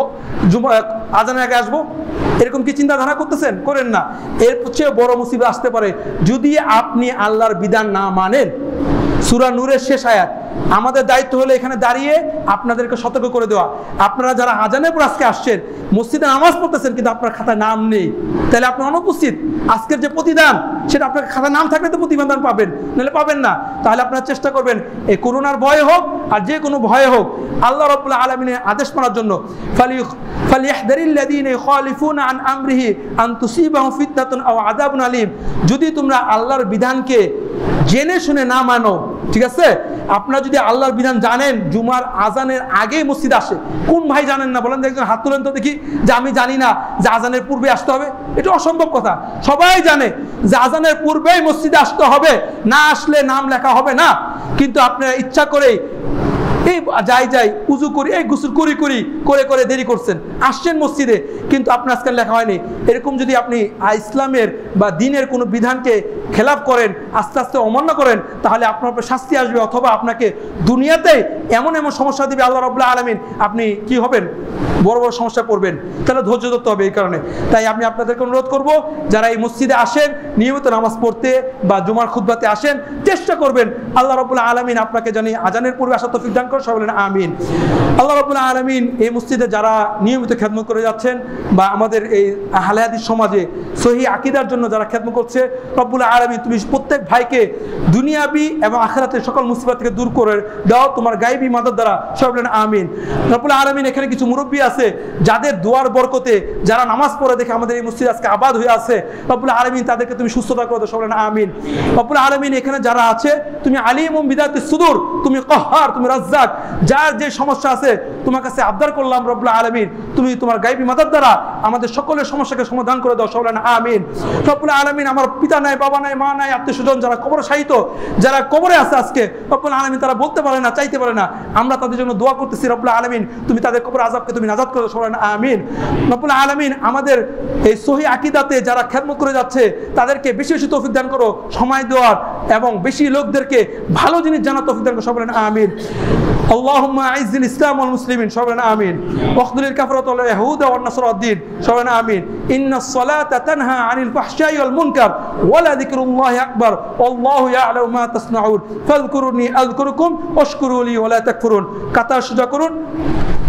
আজানের আগে আসবো? এরকম কি চিন্তাধারা করতেছেন? করেন না। এর চেয়ে বড় মুসিবত আসতে পারে যদি আপনি আল্লাহর বিধান না মানেন। সূরা নূরের শেষ আয়াত। আমাদের দায়িত্ব হলো এখানে দাঁড়িয়ে আপনাদেরকে সতর্ক করে দেওয়া। আপনারা যারা আজানের পর আজকে আসছেন, মসজিদে নামাজ পড়তেছেন কিন্তু আপনার খাতায় নাম নেই, তাহলে আপনি অনুপস্থিত। আজকের যে প্রতিদান সেটা আপনার খাতায় নাম থাকলে তো প্রতিদান পাবেন, নাহলে পাবেন না। তাহলে আপনারা চেষ্টা করবেন এই করোনার ভয়ে হোক আর যে কোনো ভয়ে হোক আল্লাহ রাব্বুল আলামিনের আদেশ মানার জন্য। ফালিয়াহদারিল্লাযীনা ইখালিফুনা আন আমরিহি আন তুসিবাহুম ফিতনাতুন আও আযাবুন আলীম। যদি তোমরা আল্লাহর বিধানকে জেনে শুনে না মানো, ঠিক আছে? আপনারা যদি আল্লাহর বিধান জানেন, জুমার আজানের আগেই মসজিদে আসে, কোন ভাই জানেন না বলেন? একজন হাত তুলেন তো দেখি যে আমি জানি না যে আজানের পূর্বে আসতে হবে। এটা অসম্ভব কথা। সবাই জানে যে আজানের পূর্বেই মসজিদে আসতে হবে, না আসলে নাম লেখা হবে না। কিন্তু আপনারা ইচ্ছা করেই এই যাই উজু করি, এই গোসল করে দেরি করছেন, আসছেন মসজিদে, কিন্তু আপনার আজকাল লেখা হয়নি। এরকম যদি আপনি ইসলামের বা দ্বীনের কোনো বিধানকে খেলাপ করেন, আস্তে আস্তে অমান্য করেন, তাহলে আপনার উপর শাস্তি আসবে, অথবা আপনাকে দুনিয়াতেই এমন সমস্যা দিবে আল্লাহ রাব্বুল আলামিন, আপনি কি হবেন? বড় বড় সমস্যা পড়বেন। তাহলে ধৈর্য ধরতে হবে। এই কারণে তাই আমি আপনাদেরকে অনুরোধ করব, যারা এই মসজিদে আসেন নিয়মিত নামাজ পড়তে বা জুমার খুতবাতে আসেন, চেষ্টা করবেন আল্লাহ রাব্বুল আলামিন আপনাকে জানি আজানের পূর্বে আসার তৌফিক দান করেন। সবাই বলেন আমিন। আল্লাহ রাব্বুল আলামিন এই মসজিদে যারা নিয়মিত খেদমত করে যাচ্ছেন বা আমাদের এই আহলে হাদিস সমাজে সহিহ আকীদার জন্য যারা খেদমত করছে, রব্বুল আলামিন তুমি প্রত্যেক ভাইকে দুনিয়াবি এবং আখিরাতের সকল মুসিবত থেকে দূর করে দাও তোমার গায়বী মাদদ দ্বারা। সবাই বলেন আমিন। রব্বুল আলামিন এখানে কিছু মুরব্বী আছে যাদের দোয়ার বরকতে যারা নামাজ পড়ে দেখে আমাদের এই মসজিদ আজকে আবাদ হয়ে আছে, রব্বুল আলামিন তাদেরকে তুমি সুস্থতা করে দাও। সবাই বলেন আমিন। রব্বুল আলামিন এখানে যারা আছে তুমি আলিমুম বিদাতিস সুদূর, তুমি কাহ্হার, তুমি রাজ্জাক, যার যে সমস্যা আছে তোমার কাছে আবদার করলাম রব্বুল আলামিন, তুমি তোমার গায়বী মাদদ দ্বারা আমাদের সকলের সমস্যাকে সমাধান করে দাও। সবাই বলেন আমিন। রব্বুল আলামিন আমার পিতা নাই, বাবা নাই, মা নাই, আত্মীয়স্বজন যারা কবরে শায়িত, যারা কবরে আছে আজকে, রব্বুল আলামিন তারা বলতে পারে না, চাইতে পারে না, আমরা তাদের জন্য দোয়া করতেছি রব্বুল আলামিন তুমি তাদের কবর আযাবকে তুমি নাজাত করে দাও। সবাই বলেন আমিন। রব্বুল আলামিন আমাদের এই সহিহ আকীদাতে যারা খেদমত করে যাচ্ছে তাদেরকে বেশি বেশি তৌফিক দান করো সময় দেওয়ার, এবং বেশি লোকদেরকে ভালো জিনিস জানার তৌফিক দান করো। সবাই বলেন আমিন। আল্লাহুম্মা আইজ্জিল ইসলাম ওয়াল মুসলিমিন। সবাই বলেন আমিন। ওয়াখযুলিল কাফারাতা ওয়াল ইয়াহুদা ওয়ান নাসারা আদ-দ্বীন। সবাই বলেন আমিন। ইন্নাস সালাতা তানহা আনিল ফাহশাই ওয়াল মুনকার ওয়া লাযিকরুল্লাহি আকবার আল্লাহু ইয়া'লামু মা তাসনাউন ফাযকুরুনি আযকুরুকুম ওয়াশকুরু লি ওয়া লা তাকফুরুন। কাতার সোজা করুন।